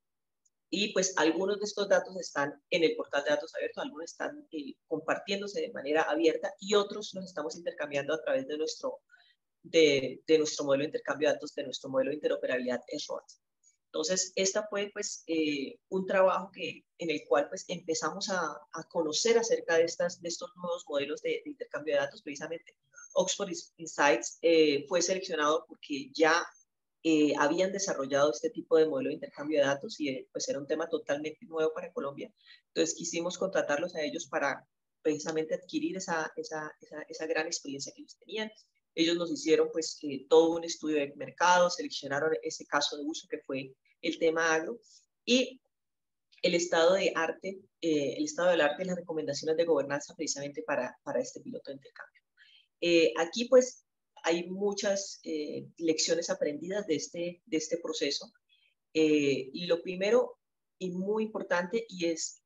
Y pues algunos de estos datos están en el portal de datos abiertos, algunos están eh, compartiéndose de manera abierta y otros los estamos intercambiando a través de nuestro, de, de nuestro modelo de intercambio de datos, de nuestro modelo de interoperabilidad S R O A T. Entonces, esta fue pues eh, un trabajo que, en el cual pues empezamos a, a conocer acerca de, estas, de estos nuevos modelos de, de intercambio de datos. Precisamente Oxford Insights eh, fue seleccionado porque ya Eh, habían desarrollado este tipo de modelo de intercambio de datos y eh, pues era un tema totalmente nuevo para Colombia. Entonces quisimos contratarlos a ellos para precisamente adquirir esa, esa, esa, esa gran experiencia que ellos tenían. Ellos nos hicieron pues eh, todo un estudio de mercado, seleccionaron ese caso de uso que fue el tema agro y el estado de arte, eh, el estado del arte y las recomendaciones de gobernanza precisamente para, para este piloto de intercambio. Eh, aquí pues hay muchas eh, lecciones aprendidas de este, de este proceso. Eh, y lo primero y muy importante y es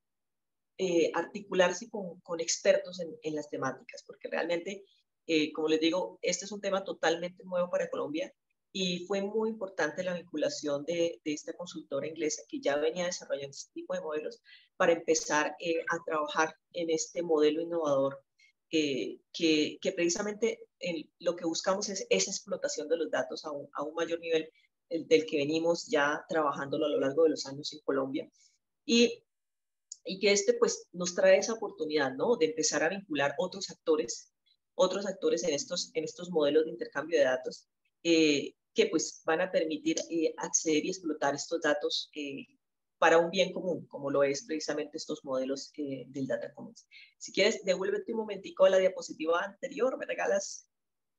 eh, articularse con, con expertos en, en, las temáticas, porque realmente, eh, como les digo, este es un tema totalmente nuevo para Colombia y fue muy importante la vinculación de, de esta consultora inglesa que ya venía desarrollando este tipo de modelos para empezar eh, a trabajar en este modelo innovador Eh, que, que precisamente en, lo que buscamos es esa explotación de los datos a un, a un mayor nivel el, del que venimos ya trabajándolo a lo largo de los años en Colombia. Y, y que este pues nos trae esa oportunidad, ¿no? De empezar a vincular otros actores, otros actores en estos, en estos modelos de intercambio de datos eh, que pues van a permitir eh, acceder y explotar estos datos eh, para un bien común, como lo es precisamente estos modelos eh, del Data Commons. Si quieres, devuélvete un momentico a la diapositiva anterior, ¿me regalas,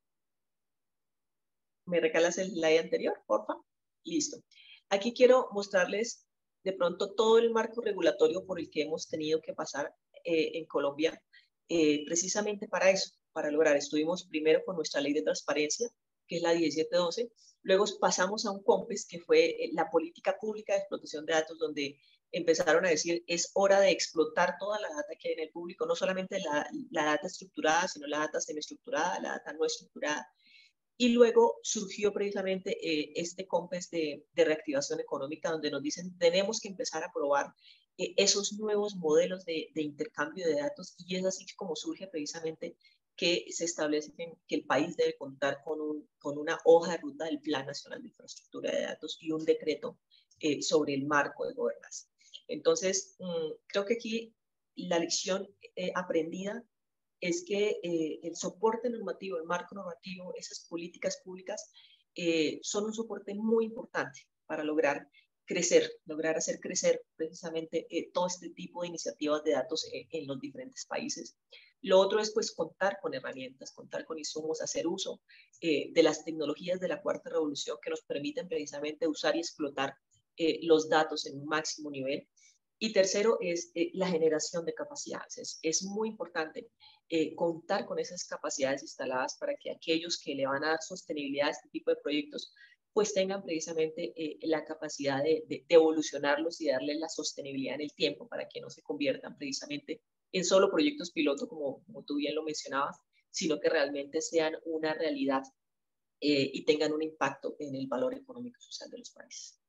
me regalas el slide anterior, porfa? Listo. Aquí quiero mostrarles de pronto todo el marco regulatorio por el que hemos tenido que pasar eh, en Colombia, eh, precisamente para eso, para lograr. Estuvimos primero con nuestra ley de transparencia, que es la diecisiete doce, luego pasamos a un COMPES, que fue la política pública de explotación de datos, donde empezaron a decir, es hora de explotar toda la data que hay en el público, no solamente la, la data estructurada, sino la data semiestructurada, la data no estructurada. Y luego surgió precisamente eh, este COMPES de, de reactivación económica, donde nos dicen, tenemos que empezar a probar eh, esos nuevos modelos de, de intercambio de datos, y es así como surge precisamente que se establece que el país debe contar con, un, con una hoja de ruta del Plan Nacional de Infraestructura de Datos y un decreto eh, sobre el marco de gobernanza. Entonces, mmm, creo que aquí la lección eh, aprendida es que eh, el soporte normativo, el marco normativo, esas políticas públicas eh, son un soporte muy importante para lograr crecer, lograr hacer crecer precisamente eh, todo este tipo de iniciativas de datos eh, en los diferentes países. Lo otro es pues contar con herramientas, contar con insumos, hacer uso eh, de las tecnologías de la cuarta revolución que nos permiten precisamente usar y explotar eh, los datos en un máximo nivel. Y tercero es eh, la generación de capacidades. Es, es muy importante eh, contar con esas capacidades instaladas para que aquellos que le van a dar sostenibilidad a este tipo de proyectos pues tengan precisamente eh, la capacidad de, de, de evolucionarlos y darles la sostenibilidad en el tiempo para que no se conviertan precisamente en solo proyectos piloto, como, como tú bien lo mencionabas, sino que realmente sean una realidad eh, y tengan un impacto en el valor económico y social de los países.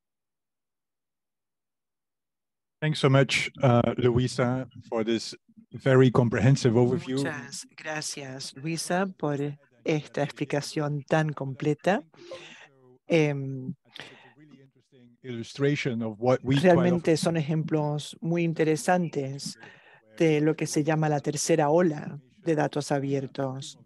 Thanks so much, uh, Luisa, for this very comprehensive overview. Muchas gracias, Luisa, por esta explicación tan completa. Um, Realmente son ejemplos muy interesantes de lo que se llama la tercera ola de datos abiertos.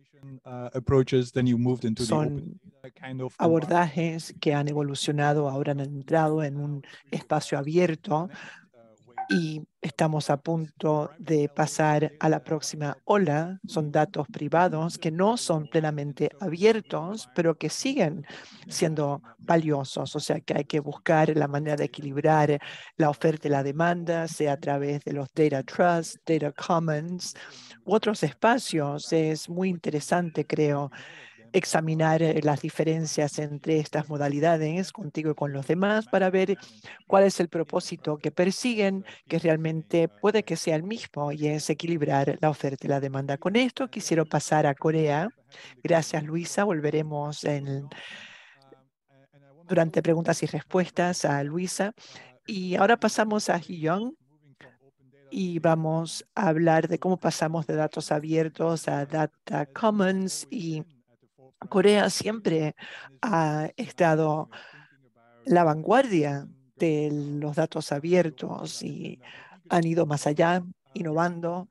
Son abordajes que han evolucionado, ahora han entrado en un espacio abierto y estamos a punto de pasar a la próxima ola. Son datos privados que no son plenamente abiertos, pero que siguen siendo valiosos. O sea que hay que buscar la manera de equilibrar la oferta y la demanda, sea a través de los Data Trusts, Data Commons u otros espacios. Es muy interesante, creo, examinar las diferencias entre estas modalidades contigo y con los demás para ver cuál es el propósito que persiguen, que realmente puede que sea el mismo, y es equilibrar la oferta y la demanda. Con esto quisiera pasar a Corea. Gracias, Luisa. Volveremos en, durante preguntas y respuestas a Luisa. Y ahora pasamos a Hyun y vamos a hablar de cómo pasamos de datos abiertos a Data Commons. Y Corea siempre ha estado en la vanguardia de los datos abiertos y han ido más allá, innovando.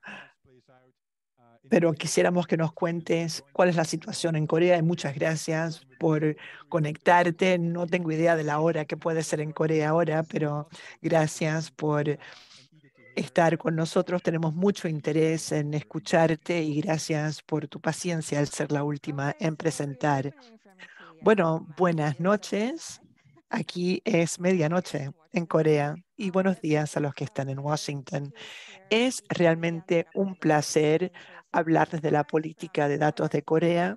Pero quisiéramos que nos cuentes cuál es la situación en Corea. Y muchas gracias por conectarte. No tengo idea de la hora que puede ser en Corea ahora, pero gracias por estar con nosotros. Tenemos mucho interés en escucharte y gracias por tu paciencia al ser la última en presentar. Bueno, buenas noches. Aquí es medianoche en Corea y buenos días a los que están en Washington. Es realmente un placer hablar desde la política de datos de Corea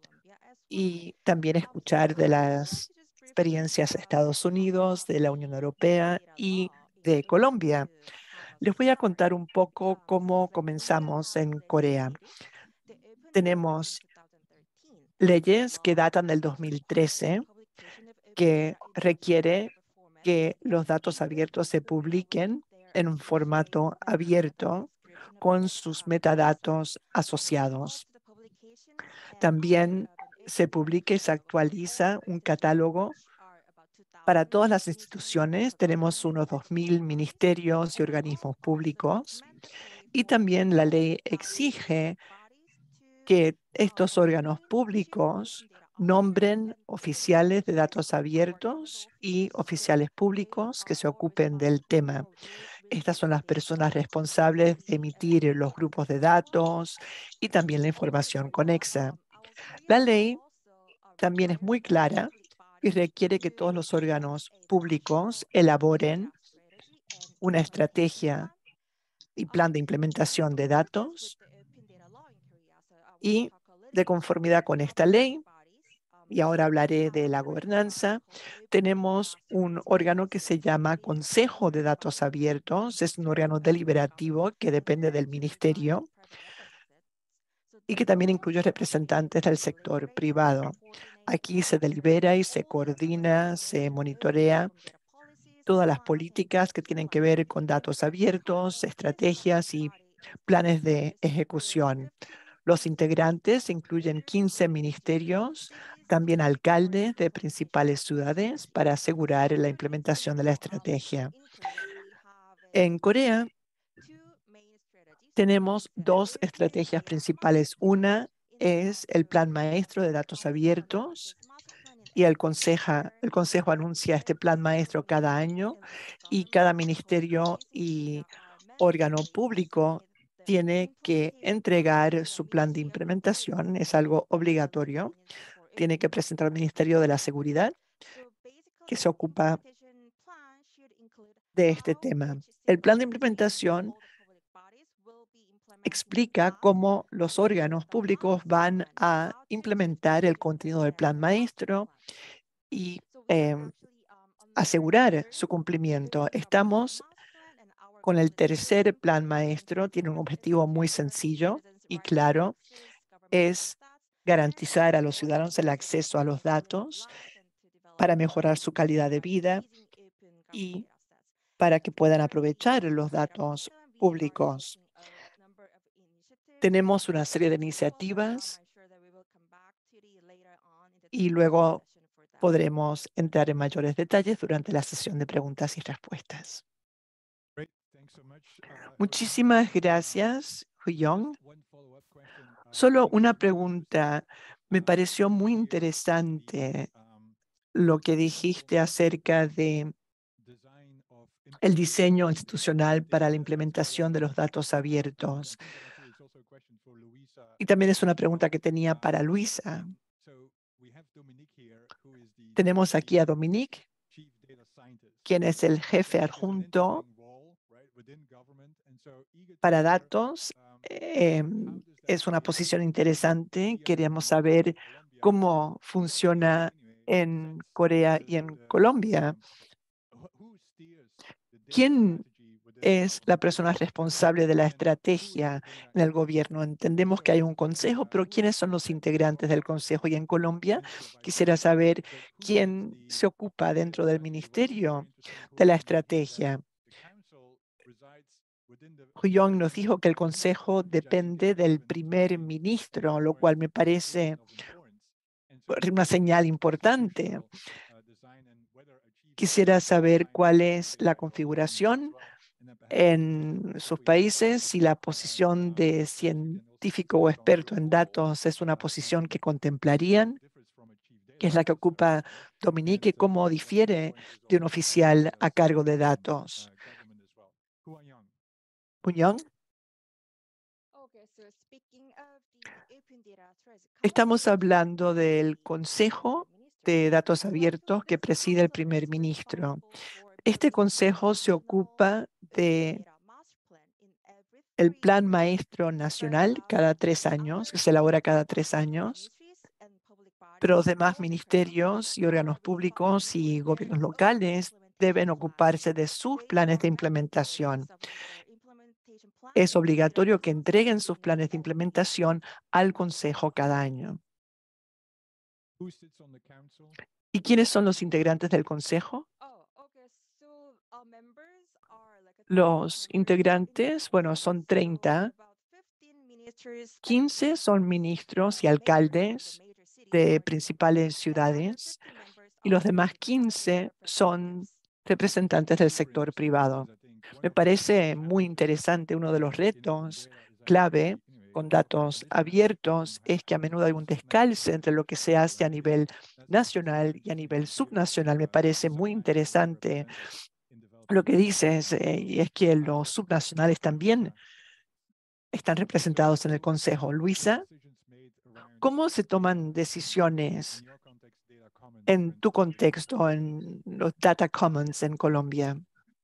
y también escuchar de las experiencias de Estados Unidos, de la Unión Europea y de Colombia. Les voy a contar un poco cómo comenzamos en Corea. Tenemos leyes que datan del dos mil trece que requiere que los datos abiertos se publiquen en un formato abierto con sus metadatos asociados. También se publica y se actualiza un catálogo para todas las instituciones. Tenemos unos dos mil ministerios y organismos públicos. Y también la ley exige que estos órganos públicos nombren oficiales de datos abiertos y oficiales públicos que se ocupen del tema. Estas son las personas responsables de emitir los grupos de datos y también la información conexa. La ley también es muy clara y requiere que todos los órganos públicos elaboren una estrategia y plan de implementación de datos, y de conformidad con esta ley, y ahora hablaré de la gobernanza, tenemos un órgano que se llama Consejo de Datos Abiertos. Es un órgano deliberativo que depende del ministerio y que también incluye representantes del sector privado. Aquí se delibera y se coordina, se monitorea todas las políticas que tienen que ver con datos abiertos, estrategias y planes de ejecución. Los integrantes incluyen quince ministerios, también alcaldes de principales ciudades para asegurar la implementación de la estrategia. En Corea tenemos dos estrategias principales. Una es el Plan Maestro de Datos Abiertos y el consejo, el consejo anuncia este Plan Maestro cada año y cada ministerio y órgano público tiene que entregar su plan de implementación. Es algo obligatorio. Tiene que presentar al Ministerio de la Seguridad, que se ocupa de este tema. El plan de implementación explica cómo los órganos públicos van a implementar el contenido del plan maestro y eh, asegurar su cumplimiento. Estamos con el tercer plan maestro. Tiene un objetivo muy sencillo y claro. Es garantizar a los ciudadanos el acceso a los datos para mejorar su calidad de vida y para que puedan aprovechar los datos públicos. Tenemos una serie de iniciativas y luego podremos entrar en mayores detalles durante la sesión de preguntas y respuestas. Muchísimas gracias, Huyong. Solo una pregunta. Me pareció muy interesante lo que dijiste acerca de el diseño institucional para la implementación de los datos abiertos. Y también es una pregunta que tenía para Luisa. Tenemos aquí a Dominique, quien es el jefe adjunto para datos. Eh, es una posición interesante. Queríamos saber cómo funciona en Corea y en Colombia. ¿Quién es la persona responsable de la estrategia en el gobierno? Entendemos que hay un consejo, pero ¿quiénes son los integrantes del consejo? Y en Colombia quisiera saber quién se ocupa dentro del ministerio de la estrategia. Huyong nos dijo que el consejo depende del primer ministro, lo cual me parece una señal importante. Quisiera saber cuál es la configuración en sus países, si la posición de científico o experto en datos es una posición que contemplarían, que es la que ocupa Dominique, cómo difiere de un oficial a cargo de datos. Huyong. Estamos hablando del Consejo de Datos Abiertos que preside el primer ministro. Este consejo se ocupa de el Plan Maestro Nacional cada tres años, que se elabora cada tres años, pero los demás ministerios y órganos públicos y gobiernos locales deben ocuparse de sus planes de implementación. Es obligatorio que entreguen sus planes de implementación al Consejo cada año. ¿Y quiénes son los integrantes del Consejo? Los integrantes, bueno, son treinta. quince son ministros y alcaldes de principales ciudades y los demás quince son representantes del sector privado. Me parece muy interesante. Uno de los retos clave con datos abiertos es que a menudo hay un descalce entre lo que se hace a nivel nacional y a nivel subnacional. Me parece muy interesante lo que dices, eh, y es que los subnacionales también están representados en el Consejo. Luisa, ¿cómo se toman decisiones en tu contexto, en los Data Commons en Colombia?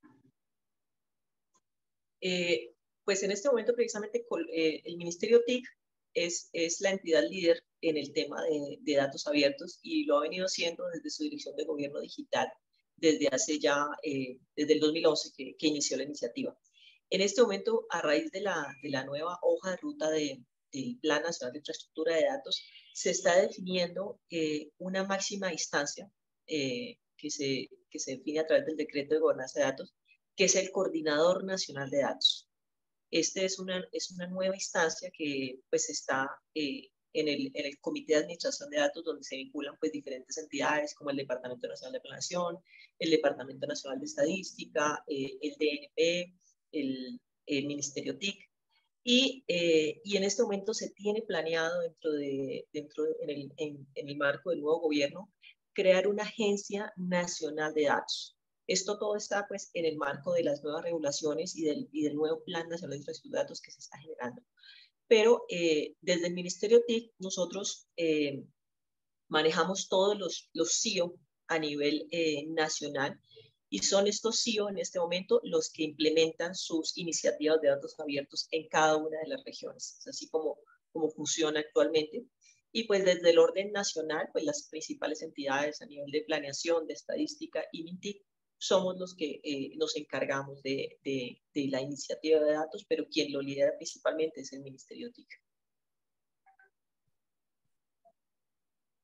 Eh, pues en este momento precisamente eh, el Ministerio T I C es, es la entidad líder en el tema de, de datos abiertos y lo ha venido haciendo desde su dirección de gobierno digital desde hace ya, eh, desde el dos mil once que, que inició la iniciativa. En este momento, a raíz de la, de la nueva hoja de ruta de, del Plan Nacional de Infraestructura de Datos, se está definiendo eh, una máxima instancia eh, que, se, que se define a través del Decreto de Gobernanza de Datos, que es el Coordinador Nacional de Datos. Este es una, es una nueva instancia que pues está eh, en, el, en el Comité de Administración de Datos, donde se vinculan pues diferentes entidades como el Departamento Nacional de Planeación, el Departamento Nacional de Estadística, eh, el D N P, el, el Ministerio T I C. Y, eh, y en este momento se tiene planeado dentro de, dentro de, en, el, en, en el marco del nuevo gobierno crear una agencia nacional de datos. Esto todo está pues en el marco de las nuevas regulaciones y del, y del nuevo Plan Nacional de Infraestructura de Datos que se está generando. Pero eh, desde el Ministerio T I C nosotros eh, manejamos todos los, los C I O a nivel eh, nacional y son estos C I O en este momento los que implementan sus iniciativas de datos abiertos en cada una de las regiones. Es así como, como funciona actualmente. Y pues desde el orden nacional, pues las principales entidades a nivel de planeación, de estadística y MINTIC somos los que eh, nos encargamos de, de, de la iniciativa de datos, pero quien lo lidera principalmente es el Ministerio T I C.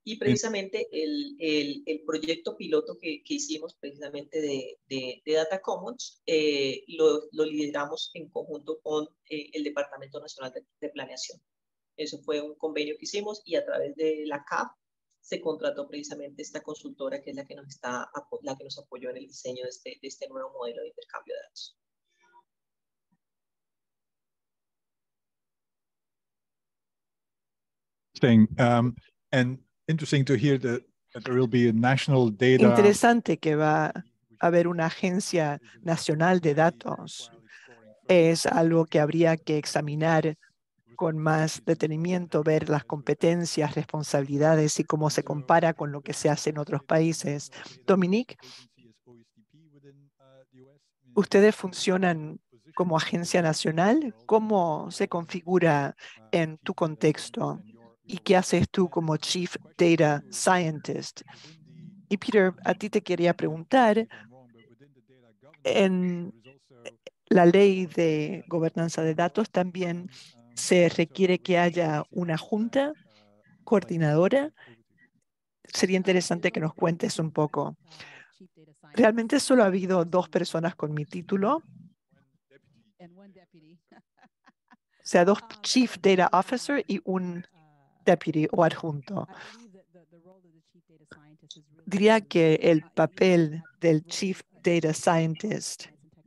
Y precisamente el, el, el proyecto piloto que, que hicimos precisamente de, de, de Data Commons eh, lo, lo lideramos en conjunto con eh, el Departamento Nacional de, de Planeación. Eso fue un convenio que hicimos y a través de la C A P se contrató precisamente esta consultora que es la que nos, está, la que nos apoyó en el diseño de este, de este nuevo modelo de intercambio de datos. Um, and interesting to hear that, that there will be a national data. Interesante que va a haber una agencia nacional de datos. Es algo que habría que examinar con más detenimiento, ver las competencias, responsabilidades y cómo se compara con lo que se hace en otros países. Dominique, ¿ustedes funcionan como agencia nacional? ¿Cómo se configura en tu contexto? ¿Y qué haces tú como Chief Data Scientist? Y Peter, a ti te quería preguntar, en la ley de gobernanza de datos también se requiere que haya una junta coordinadora. Sería interesante que nos cuentes un poco. Realmente solo ha habido dos personas con mi título. O sea, dos Chief Data Officer y un Deputy o adjunto. Diría que el papel del Chief Data Scientist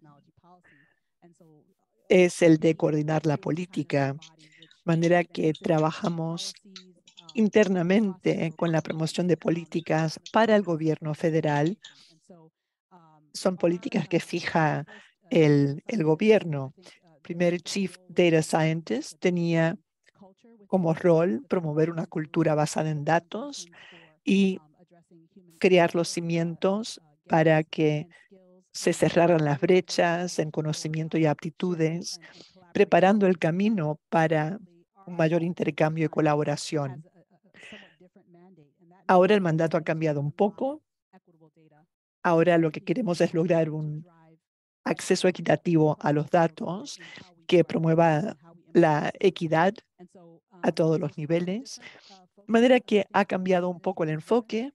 es el de coordinar la política, de manera que trabajamos internamente con la promoción de políticas para el gobierno federal. Son políticas que fija el, el gobierno. El primer Chief Data Scientist tenía como rol promover una cultura basada en datos y crear los cimientos para que se cerraran las brechas en conocimiento y aptitudes, preparando el camino para un mayor intercambio y colaboración. Ahora el mandato ha cambiado un poco. Ahora lo que queremos es lograr un acceso equitativo a los datos que promueva la equidad a todos los niveles, de manera que ha cambiado un poco el enfoque.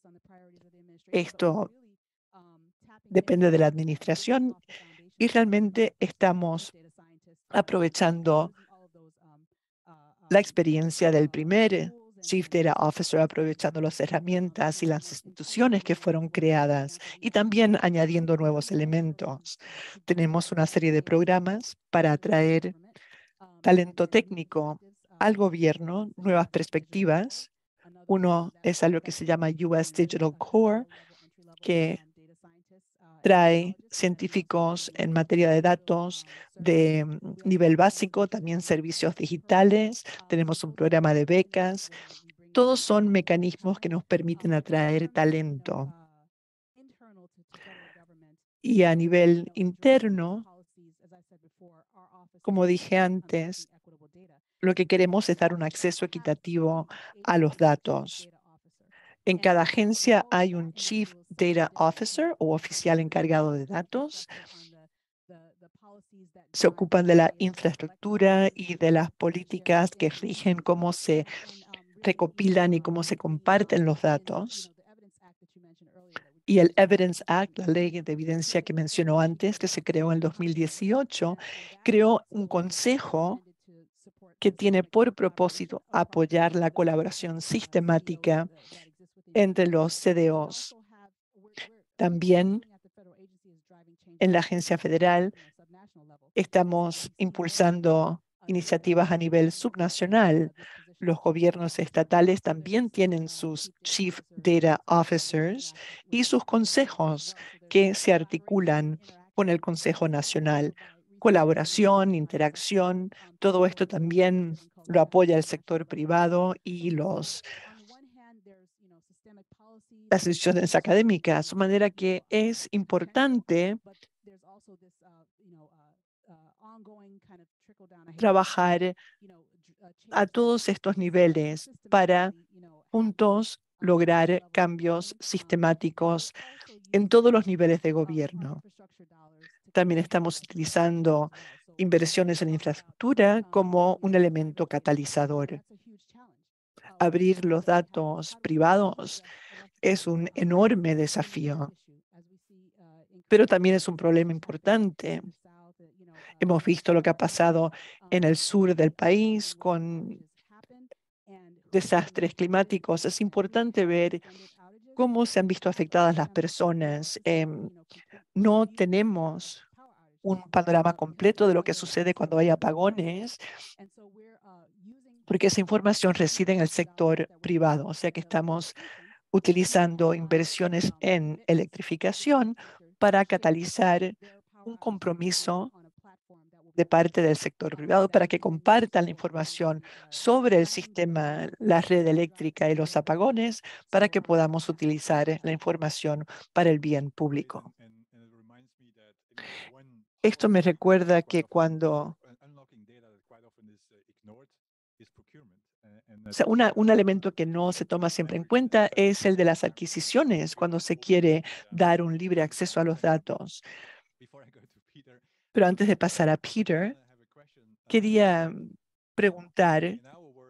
Esto depende de la administración y realmente estamos aprovechando la experiencia del primer Chief Data Officer, aprovechando las herramientas y las instituciones que fueron creadas y también añadiendo nuevos elementos. Tenemos una serie de programas para atraer talento técnico al gobierno, nuevas perspectivas. Uno es algo que se llama U S Digital Core, que trae científicos en materia de datos de nivel básico, también servicios digitales. Tenemos un programa de becas. Todos son mecanismos que nos permiten atraer talento. Y a nivel interno, como dije antes, lo que queremos es dar un acceso equitativo a los datos. En cada agencia hay un Chief Data Officer o oficial encargado de datos. Se ocupan de la infraestructura y de las políticas que rigen cómo se recopilan y cómo se comparten los datos. Y el Evidence Act, la ley de evidencia que mencionó antes, que se creó en el dos mil dieciocho, creó un consejo que tiene por propósito apoyar la colaboración sistemática entre los C D Os. También en la agencia federal estamos impulsando iniciativas a nivel subnacional. Los gobiernos estatales también tienen sus Chief Data Officers y sus consejos que se articulan con el Consejo Nacional. Colaboración, interacción, todo esto también lo apoya el sector privado y los las instituciones académicas, de manera que es importante trabajar a todos estos niveles para juntos lograr cambios sistemáticos en todos los niveles de gobierno. También estamos utilizando inversiones en infraestructura como un elemento catalizador. abrir los datos privados es un enorme desafío, pero también es un problema importante. Hemos visto lo que ha pasado en el sur del país con desastres climáticos. Es importante ver cómo se han visto afectadas las personas. Eh, no tenemos un panorama completo de lo que sucede cuando hay apagones, porque esa información reside en el sector privado. O sea que estamos utilizando inversiones en electrificación para catalizar un compromiso de parte del sector privado para que compartan la información sobre el sistema, la red eléctrica y los apagones para que podamos utilizar la información para el bien público. Esto me recuerda que cuando O sea, una, un elemento que no se toma siempre en cuenta es el de las adquisiciones cuando se quiere dar un libre acceso a los datos. Pero antes de pasar a Peter, quería preguntar,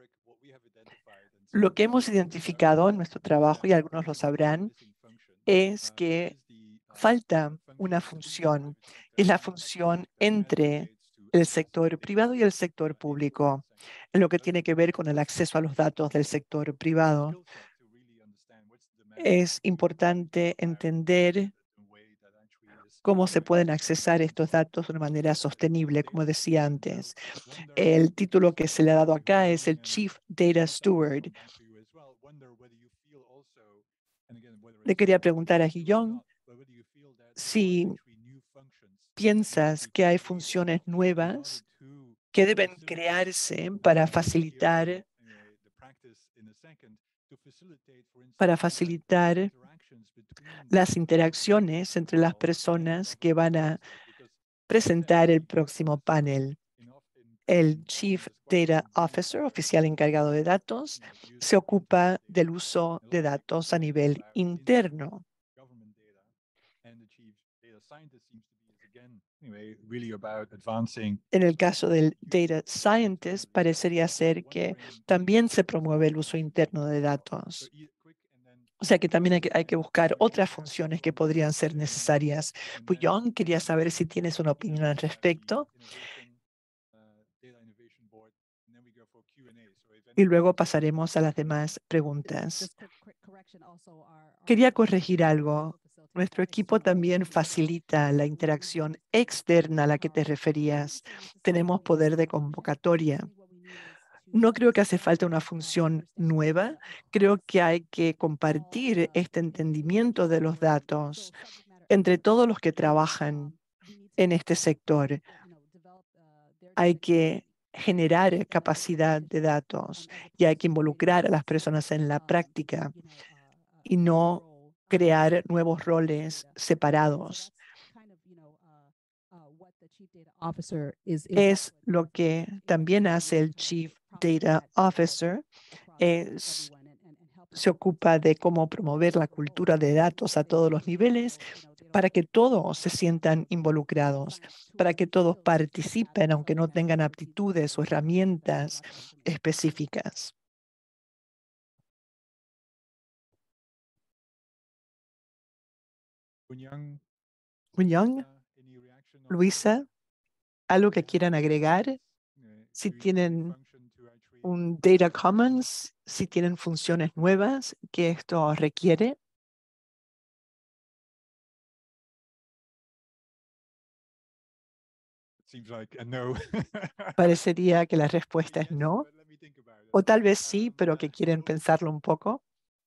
lo que hemos identificado en nuestro trabajo, y algunos lo sabrán, es que falta una función, es la función entre el sector privado y el sector público, en lo que tiene que ver con el acceso a los datos del sector privado. Es importante entender cómo se pueden accesar estos datos de una manera sostenible, como decía antes. El título que se le ha dado acá es el Chief Data Steward. Le quería preguntar a Guillón si piensas que hay funciones nuevas que deben crearse para facilitar, para facilitar las interacciones entre las personas que van a presentar el próximo panel. El Chief Data Officer, oficial encargado de datos, se ocupa del uso de datos a nivel interno. En el caso del Data Scientist, parecería ser que también se promueve el uso interno de datos. O sea que también hay que, hay que buscar otras funciones que podrían ser necesarias. Puyón, quería saber si tienes una opinión al respecto. Y luego pasaremos a las demás preguntas. Quería corregir algo. Nuestro equipo también facilita la interacción externa a la que te referías. Tenemos poder de convocatoria. No creo que hace falta una función nueva. Creo que hay que compartir este entendimiento de los datos entre todos los que trabajan en este sector. Hay que generar capacidad de datos y hay que involucrar a las personas en la práctica y no crear nuevos roles separados. Es lo que también hace el Chief Data Officer, es, se ocupa de cómo promover la cultura de datos a todos los niveles para que todos se sientan involucrados, para que todos participen, aunque no tengan aptitudes o herramientas específicas. Young, Luisa, ¿algo que quieran agregar? Si tienen un Data Commons, si tienen funciones nuevas que esto requiere. Parecería que la respuesta es no. O tal vez sí, pero que quieren pensarlo un poco.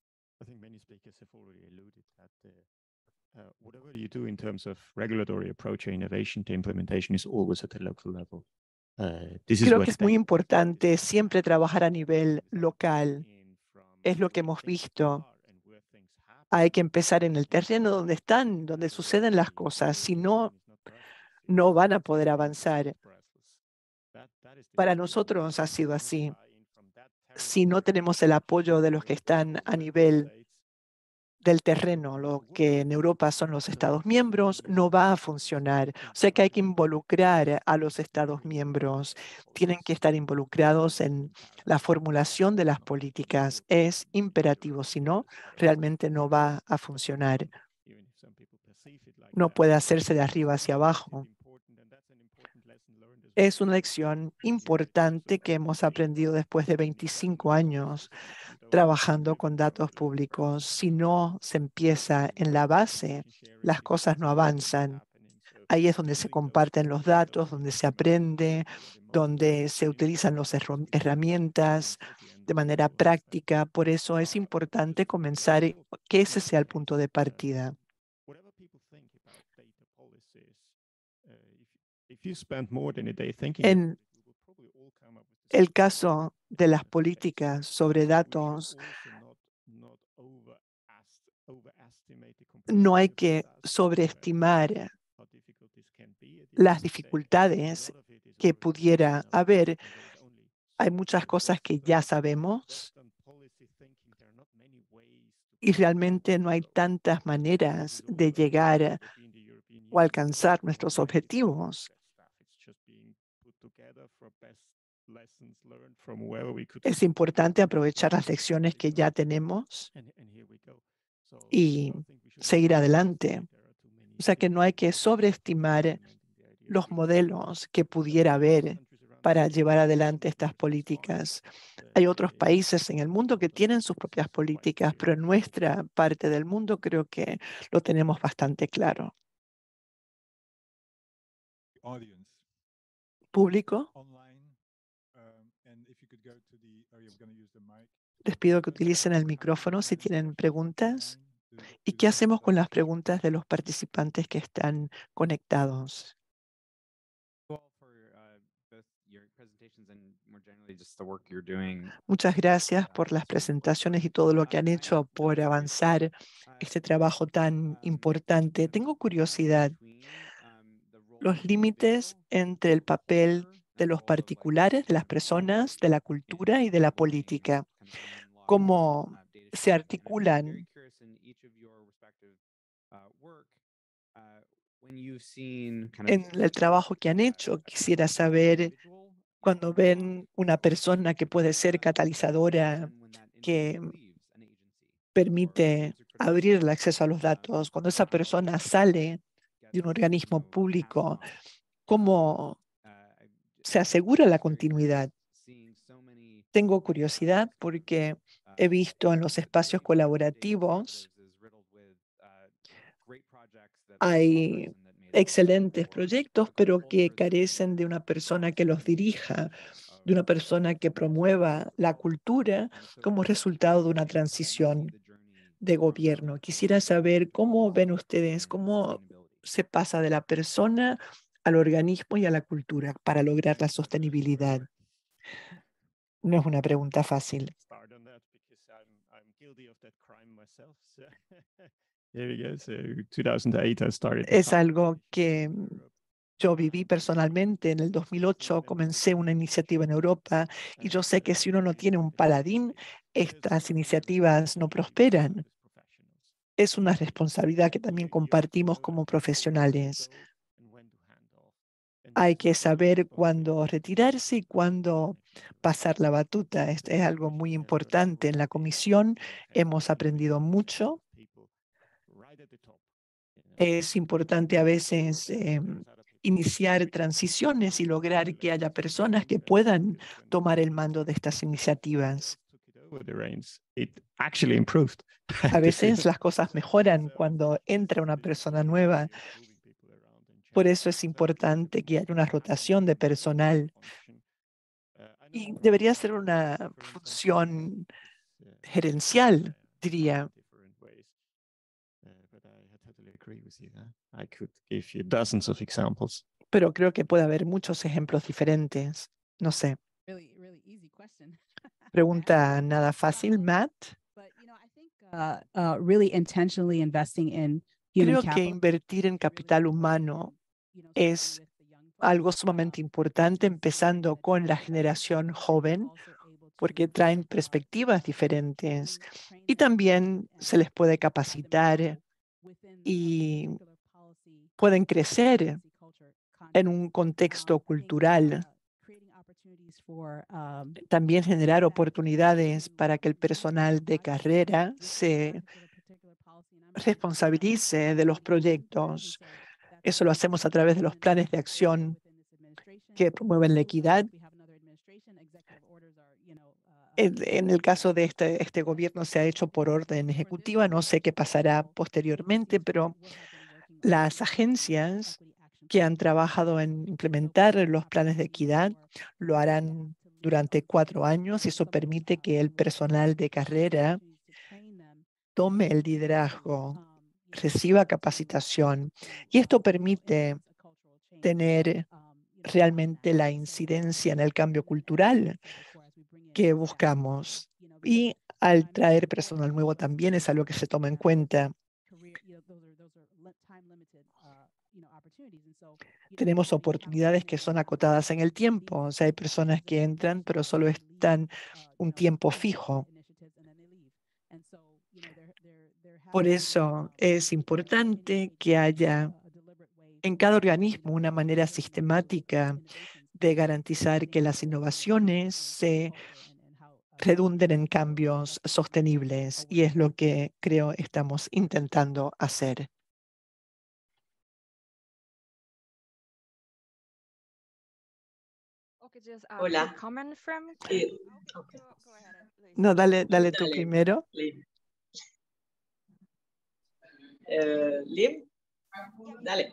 Whatever you do in terms of regulatory approach or innovation to implementation is always at the local level. Uh, this is Creo what que es muy importante siempre trabajar a nivel local. Es lo que hemos visto. Hay que empezar en el terreno donde están, donde suceden las cosas. Si no, no van a poder avanzar. Para nosotros ha sido así. Si no tenemos el apoyo de los que están a nivel del terreno, lo que en Europa son los Estados miembros, no va a funcionar. O sea que hay que involucrar a los Estados miembros. Tienen que estar involucrados en la formulación de las políticas. Es imperativo, si no, realmente no va a funcionar. No puede hacerse de arriba hacia abajo. Es una lección importante que hemos aprendido después de veinticinco años trabajando con datos públicos. Si no se empieza en la base, las cosas no avanzan. Ahí es donde se comparten los datos, donde se aprende, donde se utilizan las herramientas de manera práctica. Por eso es importante comenzar que ese sea el punto de partida. En el caso de las políticas sobre datos, no hay que sobreestimar las dificultades que pudiera haber. Hay muchas cosas que ya sabemos y realmente no hay tantas maneras de llegar o alcanzar nuestros objetivos. Es importante aprovechar las lecciones que ya tenemos y seguir adelante. O sea que no hay que sobreestimar los modelos que pudiera haber para llevar adelante estas políticas. Hay otros países en el mundo que tienen sus propias políticas, pero en nuestra parte del mundo creo que lo tenemos bastante claro. Público. Les pido que utilicen el micrófono si tienen preguntas. ¿Y qué hacemos con las preguntas de los participantes que están conectados? Muchas gracias por las presentaciones y todo lo que han hecho por avanzar este trabajo tan importante. Tengo curiosidad. Los límites entre el papel de los particulares, de las personas, de la cultura y de la política. ¿Cómo se articulan? En el trabajo que han hecho, quisiera saber cuando ven una persona que puede ser catalizadora, que permite abrir el acceso a los datos, cuando esa persona sale de un organismo público, ¿cómo se asegura la continuidad? Tengo curiosidad porque he visto en los espacios colaborativos hay excelentes proyectos, pero que carecen de una persona que los dirija, de una persona que promueva la cultura como resultado de una transición de gobierno. Quisiera saber cómo ven ustedes, cómo se pasa de la persona al organismo y a la cultura para lograr la sostenibilidad. No es una pregunta fácil. Es algo que yo viví personalmente. En el dos mil ocho comencé una iniciativa en Europa y yo sé que si uno no tiene un paladín, estas iniciativas no prosperan. Es una responsabilidad que también compartimos como profesionales. Hay que saber cuándo retirarse y cuándo pasar la batuta. Esto es algo muy importante. En la comisión hemos aprendido mucho. Es importante a veces eh, iniciar transiciones y lograr que haya personas que puedan tomar el mando de estas iniciativas. A veces las cosas mejoran cuando entra una persona nueva. Por eso es importante que haya una rotación de personal. Y debería ser una función gerencial, diría. Pero creo que puede haber muchos ejemplos diferentes. No sé. Pregunta nada fácil, Matt. Creo que invertir en capital humano es algo sumamente importante, empezando con la generación joven, porque traen perspectivas diferentes y también se les puede capacitar y pueden crecer en un contexto cultural. También generar oportunidades para que el personal de carrera se responsabilice de los proyectos. Eso lo hacemos a través de los planes de acción que promueven la equidad. En, en el caso de este, este gobierno se ha hecho por orden ejecutiva. No sé qué pasará posteriormente, pero las agencias que han trabajado en implementar los planes de equidad lo harán durante cuatro años y eso permite que el personal de carrera tome el liderazgo, reciba capacitación y esto permite tener realmente la incidencia en el cambio cultural que buscamos. Y al traer personal nuevo también es algo que se toma en cuenta. Tenemos oportunidades que son acotadas en el tiempo. O sea, hay personas que entran, pero solo están un tiempo fijo. Por eso es importante que haya en cada organismo una manera sistemática de garantizar que las innovaciones se redunden en cambios sostenibles y es lo que creo estamos intentando hacer. Hola. Eh, okay. No, dale, dale tú Dale, primero. Lim. Eh, Lim, dale.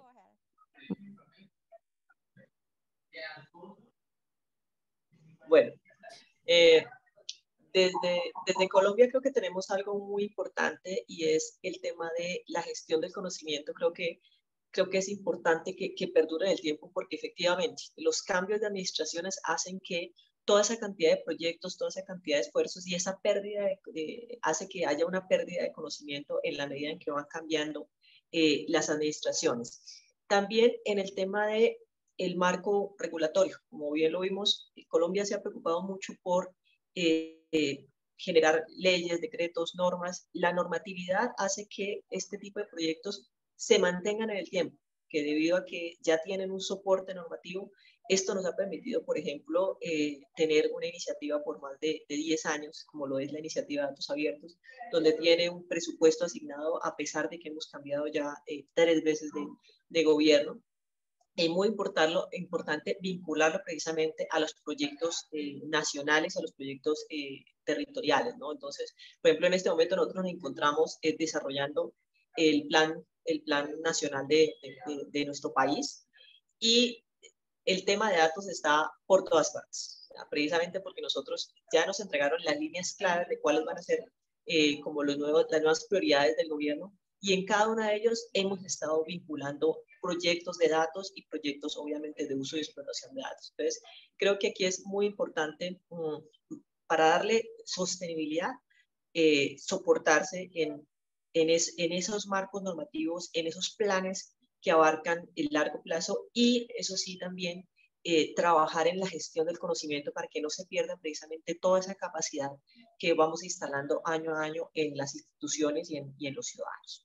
Bueno, eh, desde, desde Colombia creo que tenemos algo muy importante y es el tema de la gestión del conocimiento. Creo que, creo que es importante que, que perdure en el tiempo porque efectivamente los cambios de administraciones hacen que toda esa cantidad de proyectos, toda esa cantidad de esfuerzos y esa pérdida de, de, hace que haya una pérdida de conocimiento en la medida en que van cambiando eh, las administraciones. También en el tema de el marco regulatorio, como bien lo vimos, Colombia se ha preocupado mucho por eh, eh, generar leyes, decretos, normas. La normatividad hace que este tipo de proyectos se mantengan en el tiempo, que debido a que ya tienen un soporte normativo, esto nos ha permitido, por ejemplo, eh, tener una iniciativa por más de, de diez años, como lo es la iniciativa de datos abiertos, donde tiene un presupuesto asignado a pesar de que hemos cambiado ya eh, tres veces de, de gobierno. Es muy importante vincularlo precisamente a los proyectos eh, nacionales, a los proyectos eh, territoriales, ¿no? Entonces, por ejemplo, en este momento nosotros nos encontramos eh, desarrollando el plan, el plan nacional de, de, de nuestro país y el tema de datos está por todas partes, ¿ya? Precisamente porque nosotros ya nos entregaron las líneas claras de cuáles van a ser eh, como los nuevos, las nuevas prioridades del gobierno y en cada uno de ellos hemos estado vinculando proyectos de datos y proyectos obviamente de uso y explotación de datos. Entonces, creo que aquí es muy importante um, para darle sostenibilidad, eh, soportarse en, en, es, en esos marcos normativos, en esos planes que abarcan el largo plazo y eso sí también eh, trabajar en la gestión del conocimiento para que no se pierda precisamente toda esa capacidad que vamos instalando año a año en las instituciones y en, y en los ciudadanos.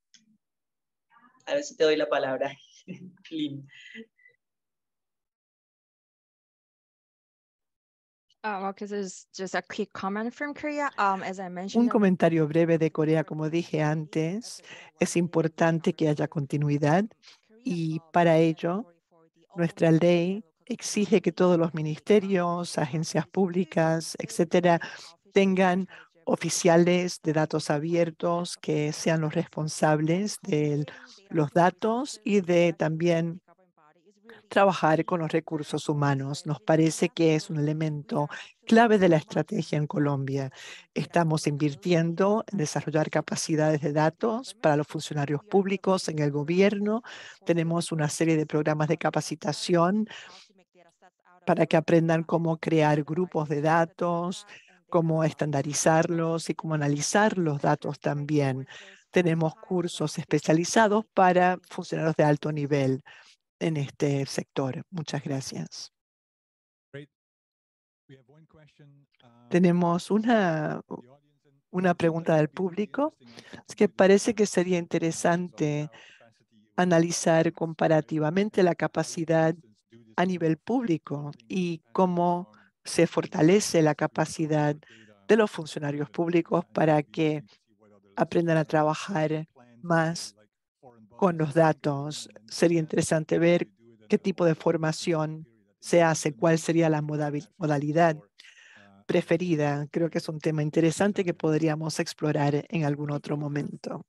A ver si te doy la palabra, Lynn. Un comentario breve de Corea. Como dije antes, es importante que haya continuidad y para ello nuestra ley exige que todos los ministerios, agencias públicas, etcétera, tengan oficiales de datos abiertos que sean los responsables de los datos y de también trabajar con los recursos humanos. Nos parece que es un elemento clave de la estrategia en Colombia. Estamos invirtiendo en desarrollar capacidades de datos para los funcionarios públicos en el gobierno. Tenemos una serie de programas de capacitación para que aprendan cómo crear grupos de datos, cómo estandarizarlos y cómo analizar los datos también. Tenemos cursos especializados para funcionarios de alto nivel en este sector. Muchas gracias. Tenemos una, una pregunta del público. Es que parece que sería interesante analizar comparativamente la capacidad a nivel público y cómo se fortalece la capacidad de los funcionarios públicos para que aprendan a trabajar más con los datos. Sería interesante ver qué tipo de formación se hace, cuál sería la modalidad preferida. Creo que es un tema interesante que podríamos explorar en algún otro momento.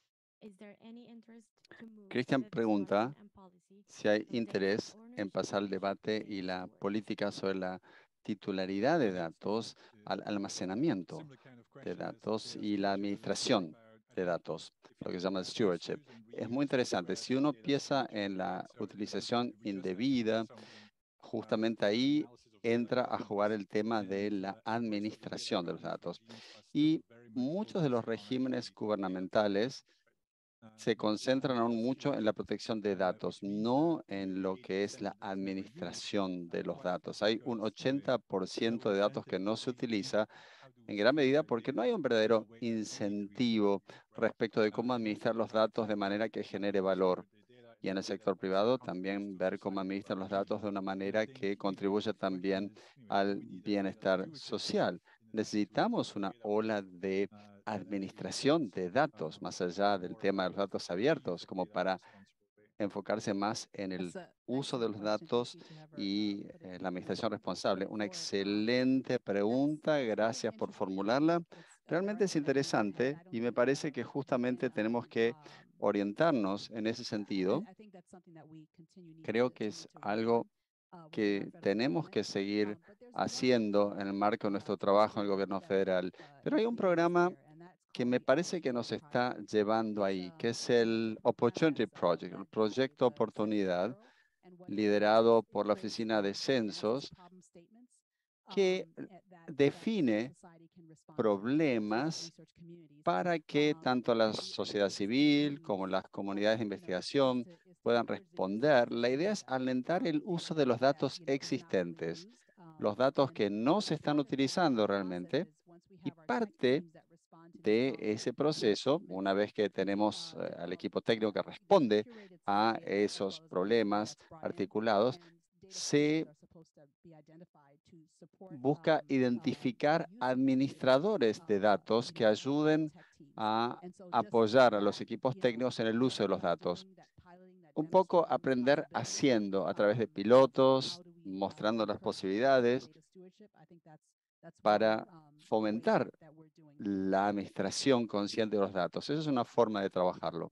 Cristian pregunta si hay interés en pasar el debate y la política sobre la titularidad de datos al almacenamiento de datos y la administración de datos, lo que se llama stewardship. Es muy interesante. Si uno piensa en la utilización indebida, justamente ahí entra a jugar el tema de la administración de los datos. Y muchos de los regímenes gubernamentales se concentran aún mucho en la protección de datos, no en lo que es la administración de los datos. Hay un ochenta por ciento de datos que no se utiliza en gran medida porque no hay un verdadero incentivo respecto de cómo administrar los datos de manera que genere valor. Y en el sector privado también ver cómo administran los datos de una manera que contribuya también al bienestar social. Necesitamos una ola de administración de datos, más allá del tema de los datos abiertos, como para enfocarse más en el uso de los datos y eh, la administración responsable. Una excelente pregunta, gracias por formularla. Realmente es interesante y me parece que justamente tenemos que orientarnos en ese sentido. Creo que es algo que tenemos que seguir haciendo en el marco de nuestro trabajo en el gobierno federal. Pero hay un programa que me parece que nos está llevando ahí, que es el Opportunity Project, el proyecto Oportunidad, liderado por la Oficina de Censos, que define problemas para que tanto la sociedad civil como las comunidades de investigación puedan responder. La idea es alentar el uso de los datos existentes, los datos que no se están utilizando realmente, y parte de ese proceso, una vez que tenemos eh, al equipo técnico que responde a esos problemas articulados, se busca identificar administradores de datos que ayuden a apoyar a los equipos técnicos en el uso de los datos. Un poco aprender haciendo a través de pilotos, mostrando las posibilidades para fomentar la administración consciente de los datos. Esa es una forma de trabajarlo.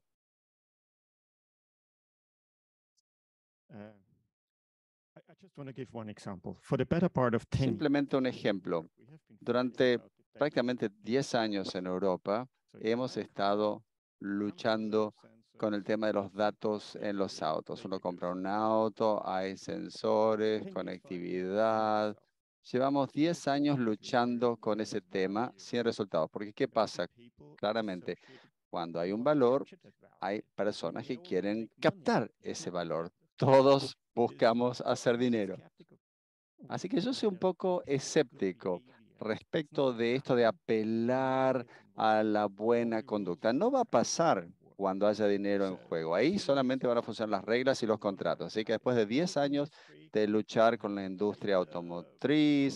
Uh, I, I just want to give one example. For the better part of ten Simplemente un ejemplo. Durante prácticamente diez años en Europa, hemos estado luchando con el tema de los datos en los autos. Uno compra un auto, hay sensores, conectividad. Llevamos diez años luchando con ese tema sin resultados. Porque, ¿qué pasa? Claramente, cuando hay un valor, hay personas que quieren captar ese valor. Todos buscamos hacer dinero. Así que yo soy un poco escéptico respecto de esto de apelar a la buena conducta. No va a pasar cuando haya dinero en juego. Ahí solamente van a funcionar las reglas y los contratos. Así que después de diez años de luchar con la industria automotriz,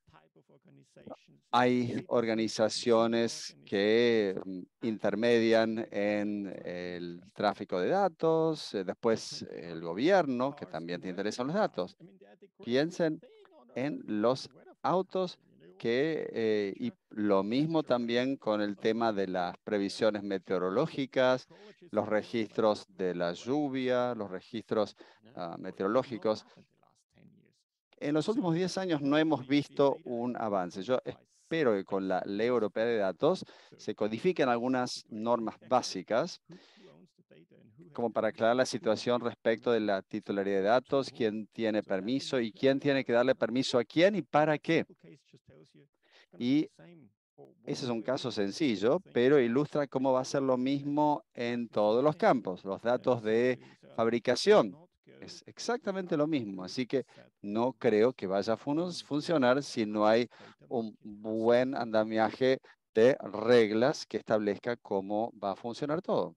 hay organizaciones que mm, intermedian en el tráfico de datos, eh, después el gobierno, que también te interesan los datos. Piensen en los autos que, eh, y lo mismo también con el tema de las previsiones meteorológicas, los registros de la lluvia, los registros uh, meteorológicos. En los últimos diez años no hemos visto un avance. Yo espero que con la Ley Europea de Datos se codifiquen algunas normas básicas como para aclarar la situación respecto de la titularidad de datos, quién tiene permiso y quién tiene que darle permiso a quién y para qué. Y ese es un caso sencillo, pero ilustra cómo va a ser lo mismo en todos los campos. Los datos de fabricación Es exactamente lo mismo, así que no creo que vaya a fun funcionar si no hay un buen andamiaje de reglas que establezca cómo va a funcionar todo.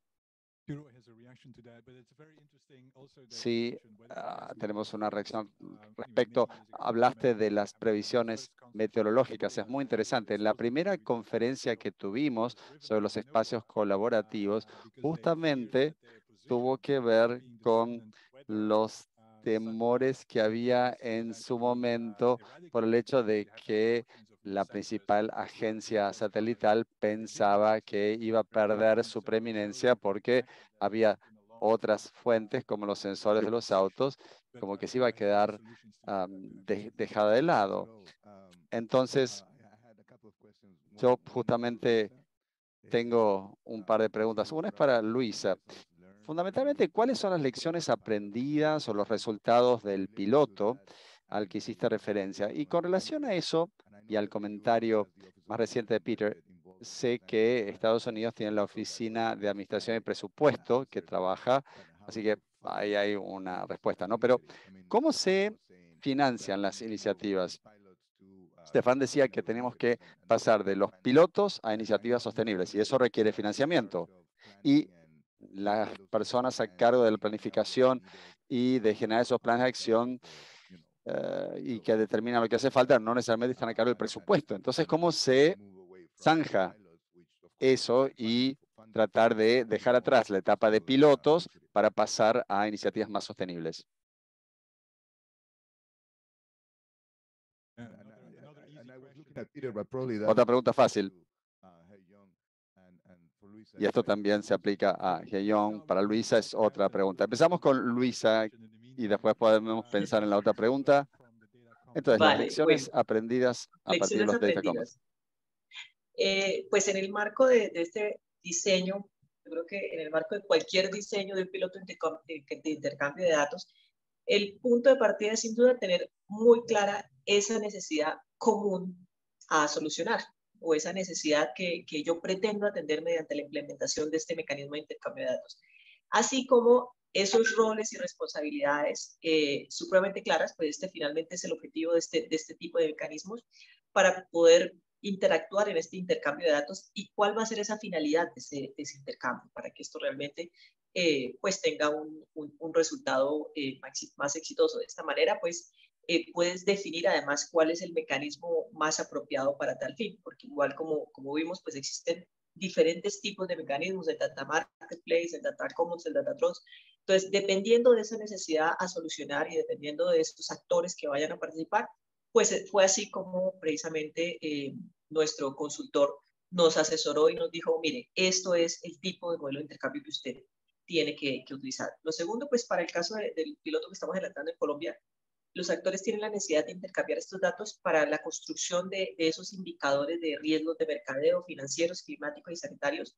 Sí, uh, tenemos una reacción respecto, hablaste de las previsiones meteorológicas, es muy interesante. En la primera conferencia que tuvimos sobre los espacios colaborativos, justamente tuvo que ver con los temores que había en su momento por el hecho de que la principal agencia satelital pensaba que iba a perder su preeminencia porque había otras fuentes como los sensores de los autos, como que se iba a quedar um, de, dejada de lado. Entonces, yo justamente tengo un par de preguntas. Una es para Luisa. Fundamentalmente, ¿cuáles son las lecciones aprendidas o los resultados del piloto al que hiciste referencia? Y con relación a eso y al comentario más reciente de Peter, sé que Estados Unidos tiene la Oficina de Administración y Presupuesto que trabaja, así que ahí hay una respuesta, ¿no? Pero, ¿cómo se financian las iniciativas? Stefan decía que tenemos que pasar de los pilotos a iniciativas sostenibles y eso requiere financiamiento. Y las personas a cargo de la planificación y de generar esos planes de acción uh, y que determinan lo que hace falta, no necesariamente están a cargo del presupuesto. Entonces, ¿cómo se zanja eso y tratar de dejar atrás la etapa de pilotos para pasar a iniciativas más sostenibles? Otra pregunta fácil. Y esto también se aplica a Hye-Young. Para Luisa es otra pregunta. Empezamos con Luisa y después podemos pensar en la otra pregunta. Entonces, vale, las lecciones bueno, aprendidas a lecciones partir de los Data Commons. Eh, pues en el marco de, de este diseño, yo creo que en el marco de cualquier diseño de un piloto de, de intercambio de datos, el punto de partida es sin duda tener muy clara esa necesidad común a solucionar o esa necesidad que, que yo pretendo atender mediante la implementación de este mecanismo de intercambio de datos. Así como esos roles y responsabilidades eh, supremamente claras, pues este finalmente es el objetivo de este, de este tipo de mecanismos para poder interactuar en este intercambio de datos y cuál va a ser esa finalidad de ese, de ese intercambio para que esto realmente eh, pues tenga un, un, un resultado eh, más, más exitoso. De esta manera, pues eh, puedes definir además cuál es el mecanismo más apropiado para tal fin, porque igual como, como vimos, pues existen diferentes tipos de mecanismos, el Data Marketplace, el Data Commons, el Data Trust. Entonces, dependiendo de esa necesidad a solucionar y dependiendo de estos actores que vayan a participar, pues fue así como precisamente eh, nuestro consultor nos asesoró y nos dijo, mire, esto es el tipo de modelo de intercambio que usted tiene que, que utilizar. Lo segundo, pues para el caso de, del piloto que estamos adelantando en Colombia, los actores tienen la necesidad de intercambiar estos datos para la construcción de, de esos indicadores de riesgos de mercadeo, financieros, climáticos y sanitarios.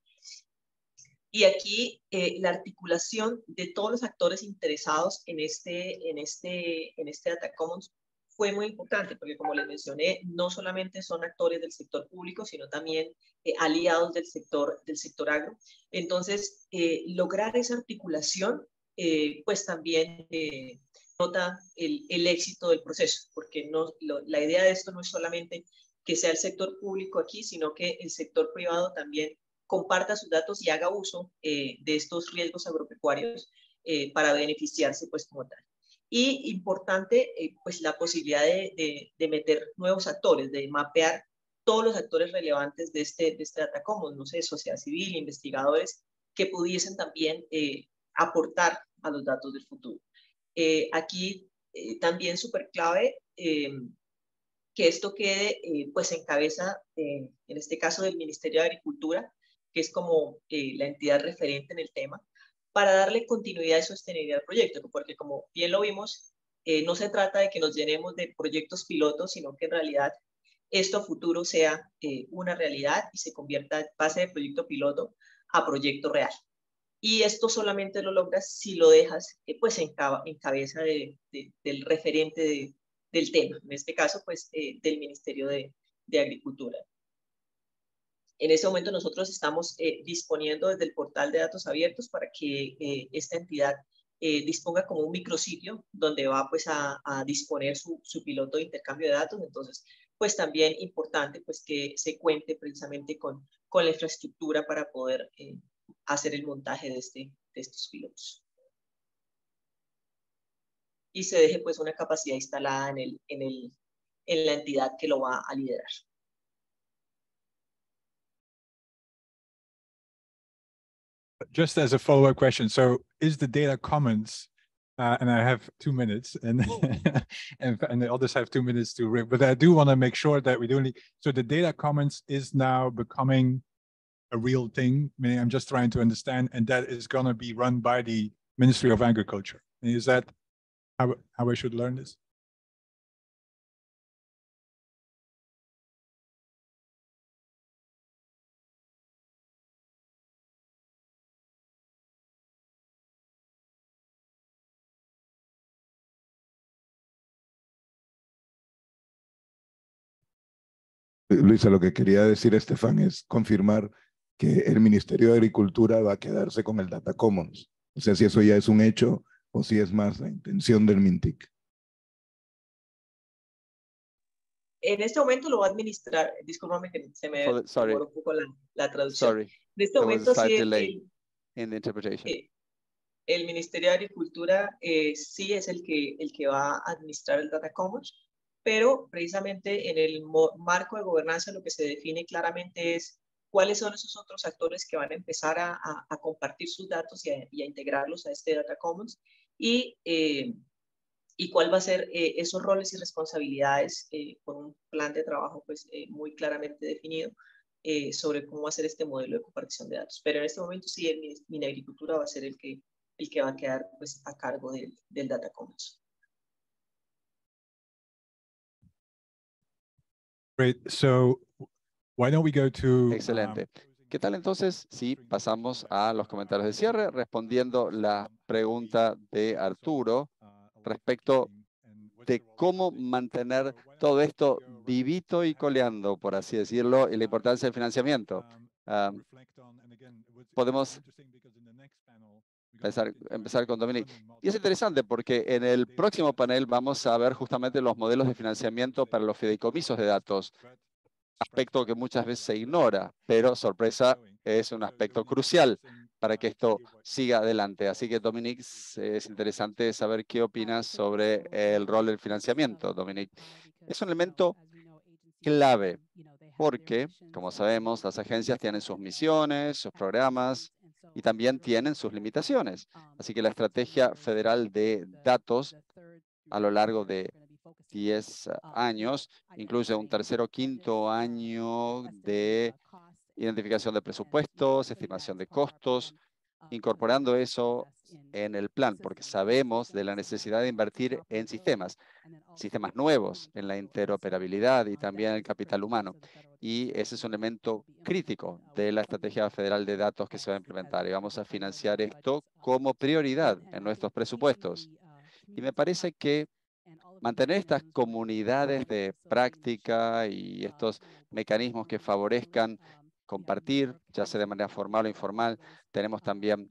Y aquí eh, la articulación de todos los actores interesados en este, en este, en este Data Commons fue muy importante, porque como les mencioné, no solamente son actores del sector público, sino también eh, aliados del sector, del sector agro. Entonces, eh, lograr esa articulación, eh, pues también eh, nota el, el éxito del proceso, porque no, lo, la idea de esto no es solamente que sea el sector público aquí, sino que el sector privado también comparta sus datos y haga uso eh, de estos riesgos agropecuarios eh, para beneficiarse pues como tal. Y importante, eh, pues la posibilidad de, de, de meter nuevos actores, de mapear todos los actores relevantes de este, de este Data Commons, no sé, sociedad civil, investigadores, que pudiesen también eh, aportar a los datos del futuro. Eh, aquí eh, también súper clave eh, que esto quede eh, pues en cabeza, eh, en este caso del Ministerio de Agricultura, que es como eh, la entidad referente en el tema, para darle continuidad y sostenibilidad al proyecto, porque como bien lo vimos, eh, no se trata de que nos llenemos de proyectos pilotos, sino que en realidad esto a futuro sea eh, una realidad y se convierta en base de proyecto piloto a proyecto real. Y esto solamente lo logras si lo dejas eh, pues en, en cabeza de, de, del referente de, del tema, en este caso pues eh, del Ministerio de, de Agricultura. En este momento nosotros estamos eh, disponiendo desde el portal de datos abiertos para que eh, esta entidad eh, disponga como un micrositio donde va pues a, a disponer su, su piloto de intercambio de datos. Entonces, pues también importante pues que se cuente precisamente con, con la infraestructura para poder eh, hacer el montaje de, este, de estos pilotos. Y se deje pues una capacidad instalada en, el, en, el, en la entidad que lo va a liderar. Just as a follow-up question, so is the data commons, uh, and I have two minutes, and, and and the others have two minutes to read, but I do want to make sure that we don't. So the data commons is now becoming a real thing. I mean, I'm just trying to understand, and that is going to be run by the Ministry of Agriculture. Is that how how I should learn this? Luisa, lo que quería decir Estefan es confirmar que el Ministerio de Agricultura va a quedarse con el Data Commons. O sea, si eso ya es un hecho o si es más la intención del MINTIC. En este momento lo va a administrar, discúlpame que se me demoró un poco la, la traducción. Sorry. En este momento sí el, in the interpretation. Eh, el Ministerio de Agricultura eh, sí es el que, el que va a administrar el Data Commons, pero precisamente en el marco de gobernanza lo que se define claramente es cuáles son esos otros actores que van a empezar a, a, a compartir sus datos y a, y a integrarlos a este Data Commons y, eh, y cuál va a ser eh, esos roles y responsabilidades eh, con un plan de trabajo pues, eh, muy claramente definido eh, sobre cómo hacer este modelo de compartición de datos. Pero en este momento sí, el Minagricultura va a ser el que, el que va a quedar pues, a cargo del, del Data Commons. Great. So, why don't we go to, Excelente. ¿Qué tal entonces si pasamos a los comentarios de cierre respondiendo la pregunta de Arturo respecto de cómo mantener todo esto vivito y coleando, por así decirlo, y la importancia del financiamiento? Um, podemos empezar, empezar con Dominic. Y es interesante porque en el próximo panel vamos a ver justamente los modelos de financiamiento para los fideicomisos de datos, aspecto que muchas veces se ignora, pero sorpresa, es un aspecto crucial para que esto siga adelante. Así que, Dominic, es interesante saber qué opinas sobre el rol del financiamiento, Dominic. Es un elemento clave porque, como sabemos, las agencias tienen sus misiones, sus programas y también tienen sus limitaciones. Así que la estrategia federal de datos a lo largo de diez años incluye un tercer o quinto año de identificación de presupuestos, estimación de costos, incorporando eso en el plan, porque sabemos de la necesidad de invertir en sistemas, sistemas nuevos, en la interoperabilidad y también el capital humano. Y ese es un elemento crítico de la estrategia federal de datos que se va a implementar. Y vamos a financiar esto como prioridad en nuestros presupuestos. Y me parece que mantener estas comunidades de práctica y estos mecanismos que favorezcan compartir, ya sea de manera formal o informal. Tenemos también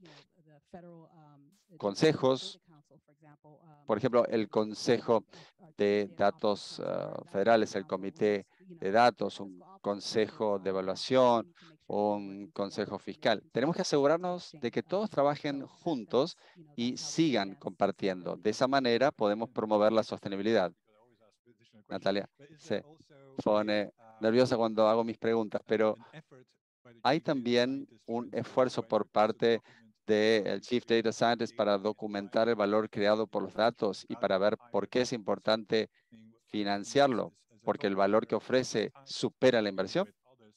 consejos, por ejemplo, el Consejo de Datos uh, Federales, el Comité de Datos, un Consejo de Evaluación, un Consejo Fiscal. Tenemos que asegurarnos de que todos trabajen juntos y sigan compartiendo. De esa manera podemos promover la sostenibilidad. Natalia se pone nerviosa cuando hago mis preguntas, pero hay también un esfuerzo por parte del Chief Data Scientist para documentar el valor creado por los datos y para ver por qué es importante financiarlo, porque el valor que ofrece supera la inversión.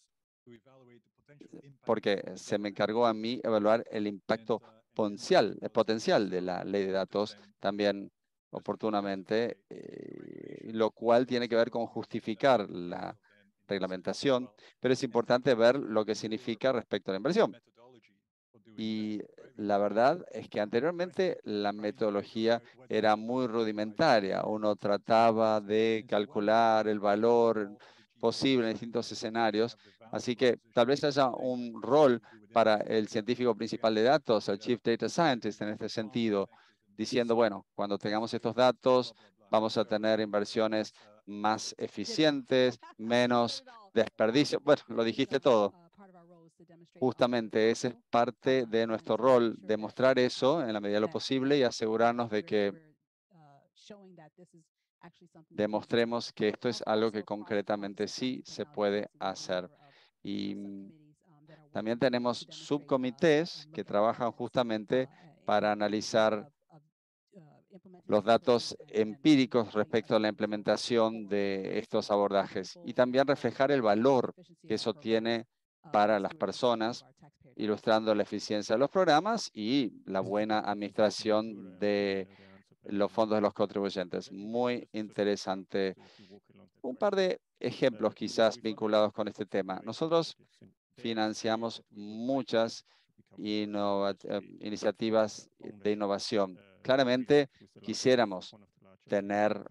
Porque se me encargó a mí evaluar el impacto potencial, el potencial de la ley de datos también oportunamente, eh, lo cual tiene que ver con justificar la reglamentación, pero es importante ver lo que significa respecto a la inversión. Y la verdad es que anteriormente la metodología era muy rudimentaria. Uno trataba de calcular el valor posible en distintos escenarios. Así que tal vez haya un rol para el científico principal de datos, el Chief Data Scientist en este sentido, diciendo, bueno, cuando tengamos estos datos, vamos a tener inversiones más eficientes, menos desperdicio. Bueno, lo dijiste todo. Justamente ese es parte de nuestro rol, demostrar eso en la medida de lo posible y asegurarnos de que demostremos que esto es algo que concretamente sí se puede hacer. Y también tenemos subcomités que trabajan justamente para analizar los datos empíricos respecto a la implementación de estos abordajes y también reflejar el valor que eso tiene para las personas, ilustrando la eficiencia de los programas y la buena administración de los fondos de los contribuyentes. Muy interesante. Un par de ejemplos quizás vinculados con este tema. Nosotros financiamos muchas innova- eh, iniciativas de innovación. Claramente quisiéramos tener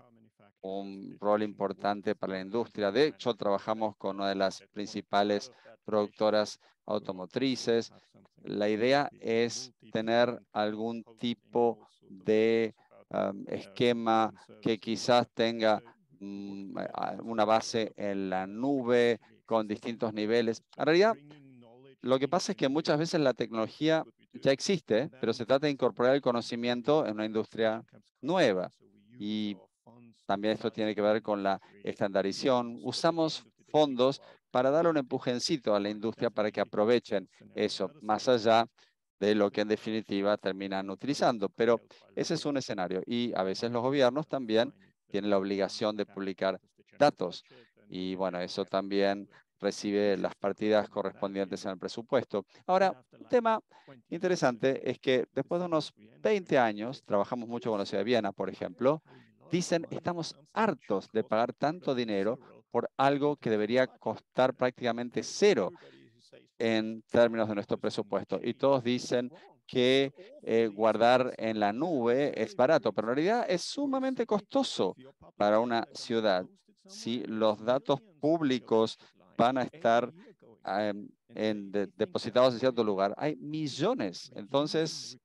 un rol importante para la industria. De hecho, trabajamos con una de las principales productoras automotrices. La idea es tener algún tipo de um, esquema que quizás tenga um, una base en la nube con distintos niveles. En realidad, lo que pasa es que muchas veces la tecnología ya existe, pero se trata de incorporar el conocimiento en una industria nueva. Y también esto tiene que ver con la estandarización. Usamos fondos para dar un empujoncito a la industria para que aprovechen eso, más allá de lo que en definitiva terminan utilizando. Pero ese es un escenario. Y a veces los gobiernos también tienen la obligación de publicar datos. Y bueno, eso también recibe las partidas correspondientes en el presupuesto. Ahora, un tema interesante es que después de unos veinte años, trabajamos mucho con la ciudad de Viena, por ejemplo, dicen, estamos hartos de pagar tanto dinero por algo que debería costar prácticamente cero en términos de nuestro presupuesto. Y todos dicen que eh, guardar en la nube es barato, pero en realidad es sumamente costoso para una ciudad. Si los datos públicos van a estar eh, en de, depositados en cierto lugar, hay millones. Entonces,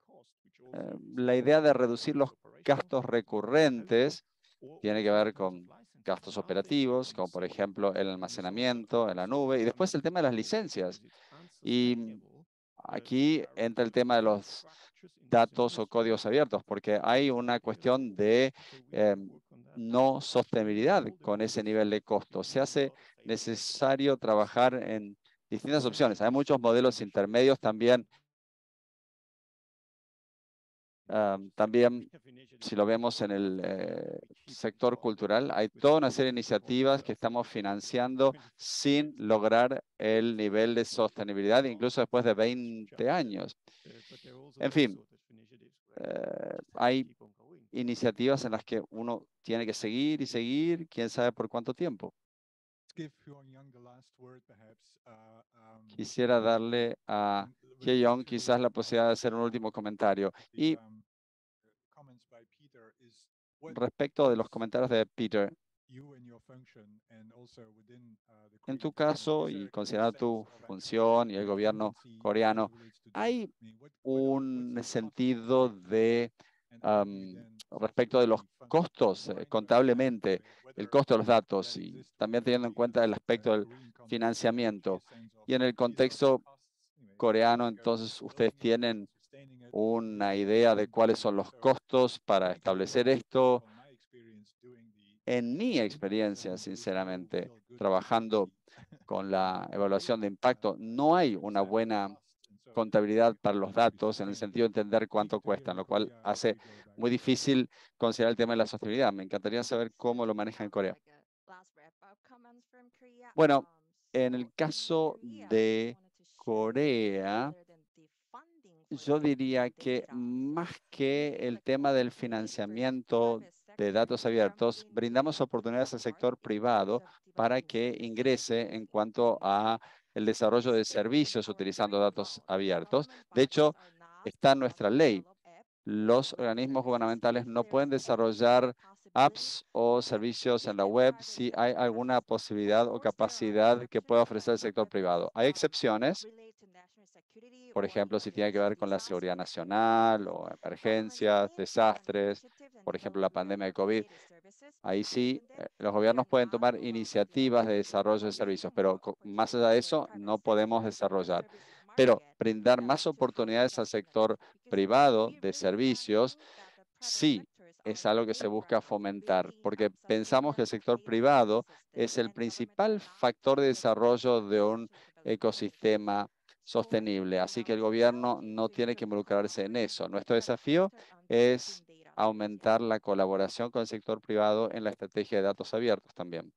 eh, la idea de reducir los gastos recurrentes tiene que ver con gastos operativos, como por ejemplo el almacenamiento en la nube, y después el tema de las licencias. Y aquí entra el tema de los datos o códigos abiertos, porque hay una cuestión de eh, no sostenibilidad con ese nivel de costo. Se hace necesario trabajar en distintas opciones. Hay muchos modelos intermedios también. Um, también, si lo vemos en el eh, sector cultural, hay toda una serie de iniciativas que estamos financiando sin lograr el nivel de sostenibilidad, incluso después de veinte años. En fin, eh, hay iniciativas en las que uno tiene que seguir y seguir, quién sabe por cuánto tiempo. Quisiera darle a Hye-Young quizás la posibilidad de hacer un último comentario. Y respecto de los comentarios de Peter, en tu caso y considerando tu función y el gobierno coreano, ¿hay un sentido de um, respecto de los costos eh, contablemente, el costo de los datos y también teniendo en cuenta el aspecto del financiamiento? Y en el contexto coreano, entonces, ¿ustedes tienen una idea de cuáles son los costos para establecer esto? En mi experiencia, sinceramente, trabajando con la evaluación de impacto, no hay una buena contabilidad para los datos en el sentido de entender cuánto cuestan, lo cual hace muy difícil considerar el tema de la sostenibilidad. Me encantaría saber cómo lo manejan en Corea. Bueno, en el caso de Corea, yo diría que más que el tema del financiamiento de datos abiertos, brindamos oportunidades al sector privado para que ingrese en cuanto a el desarrollo de servicios utilizando datos abiertos. De hecho, está en nuestra ley. Los organismos gubernamentales no pueden desarrollar apps o servicios en la web si hay alguna posibilidad o capacidad que pueda ofrecer el sector privado. Hay excepciones por ejemplo, si tiene que ver con la seguridad nacional o emergencias, desastres, por ejemplo, la pandemia de COVID. Ahí sí, eh, los gobiernos pueden tomar iniciativas de desarrollo de servicios, pero más allá de eso, no podemos desarrollar. Pero brindar más oportunidades al sector privado de servicios, sí, es algo que se busca fomentar, porque pensamos que el sector privado es el principal factor de desarrollo de un ecosistema sostenible. Así que el gobierno no tiene que involucrarse en eso. Nuestro desafío es aumentar la colaboración con el sector privado en la estrategia de datos abiertos también.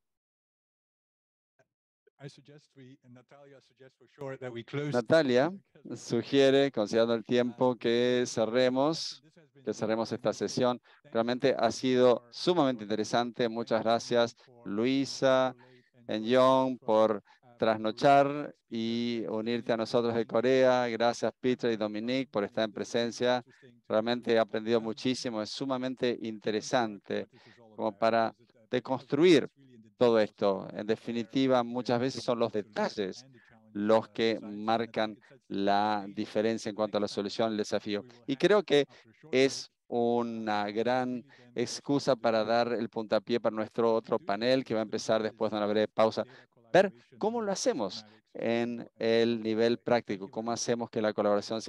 Natalia sugiere, considerando el tiempo, que cerremos, que cerremos esta sesión. Realmente ha sido sumamente interesante. Muchas gracias, Luisa, Young, por trasnochar y unirte a nosotros de Corea. Gracias, Peter y Dominique, por estar en presencia. Realmente he aprendido muchísimo. Es sumamente interesante como para deconstruir todo esto. En definitiva, muchas veces son los detalles los que marcan la diferencia en cuanto a la solución, el desafío. Y creo que es una gran excusa para dar el puntapié para nuestro otro panel que va a empezar después de una breve pausa. Ver cómo lo hacemos en el nivel práctico, cómo hacemos que la colaboración sea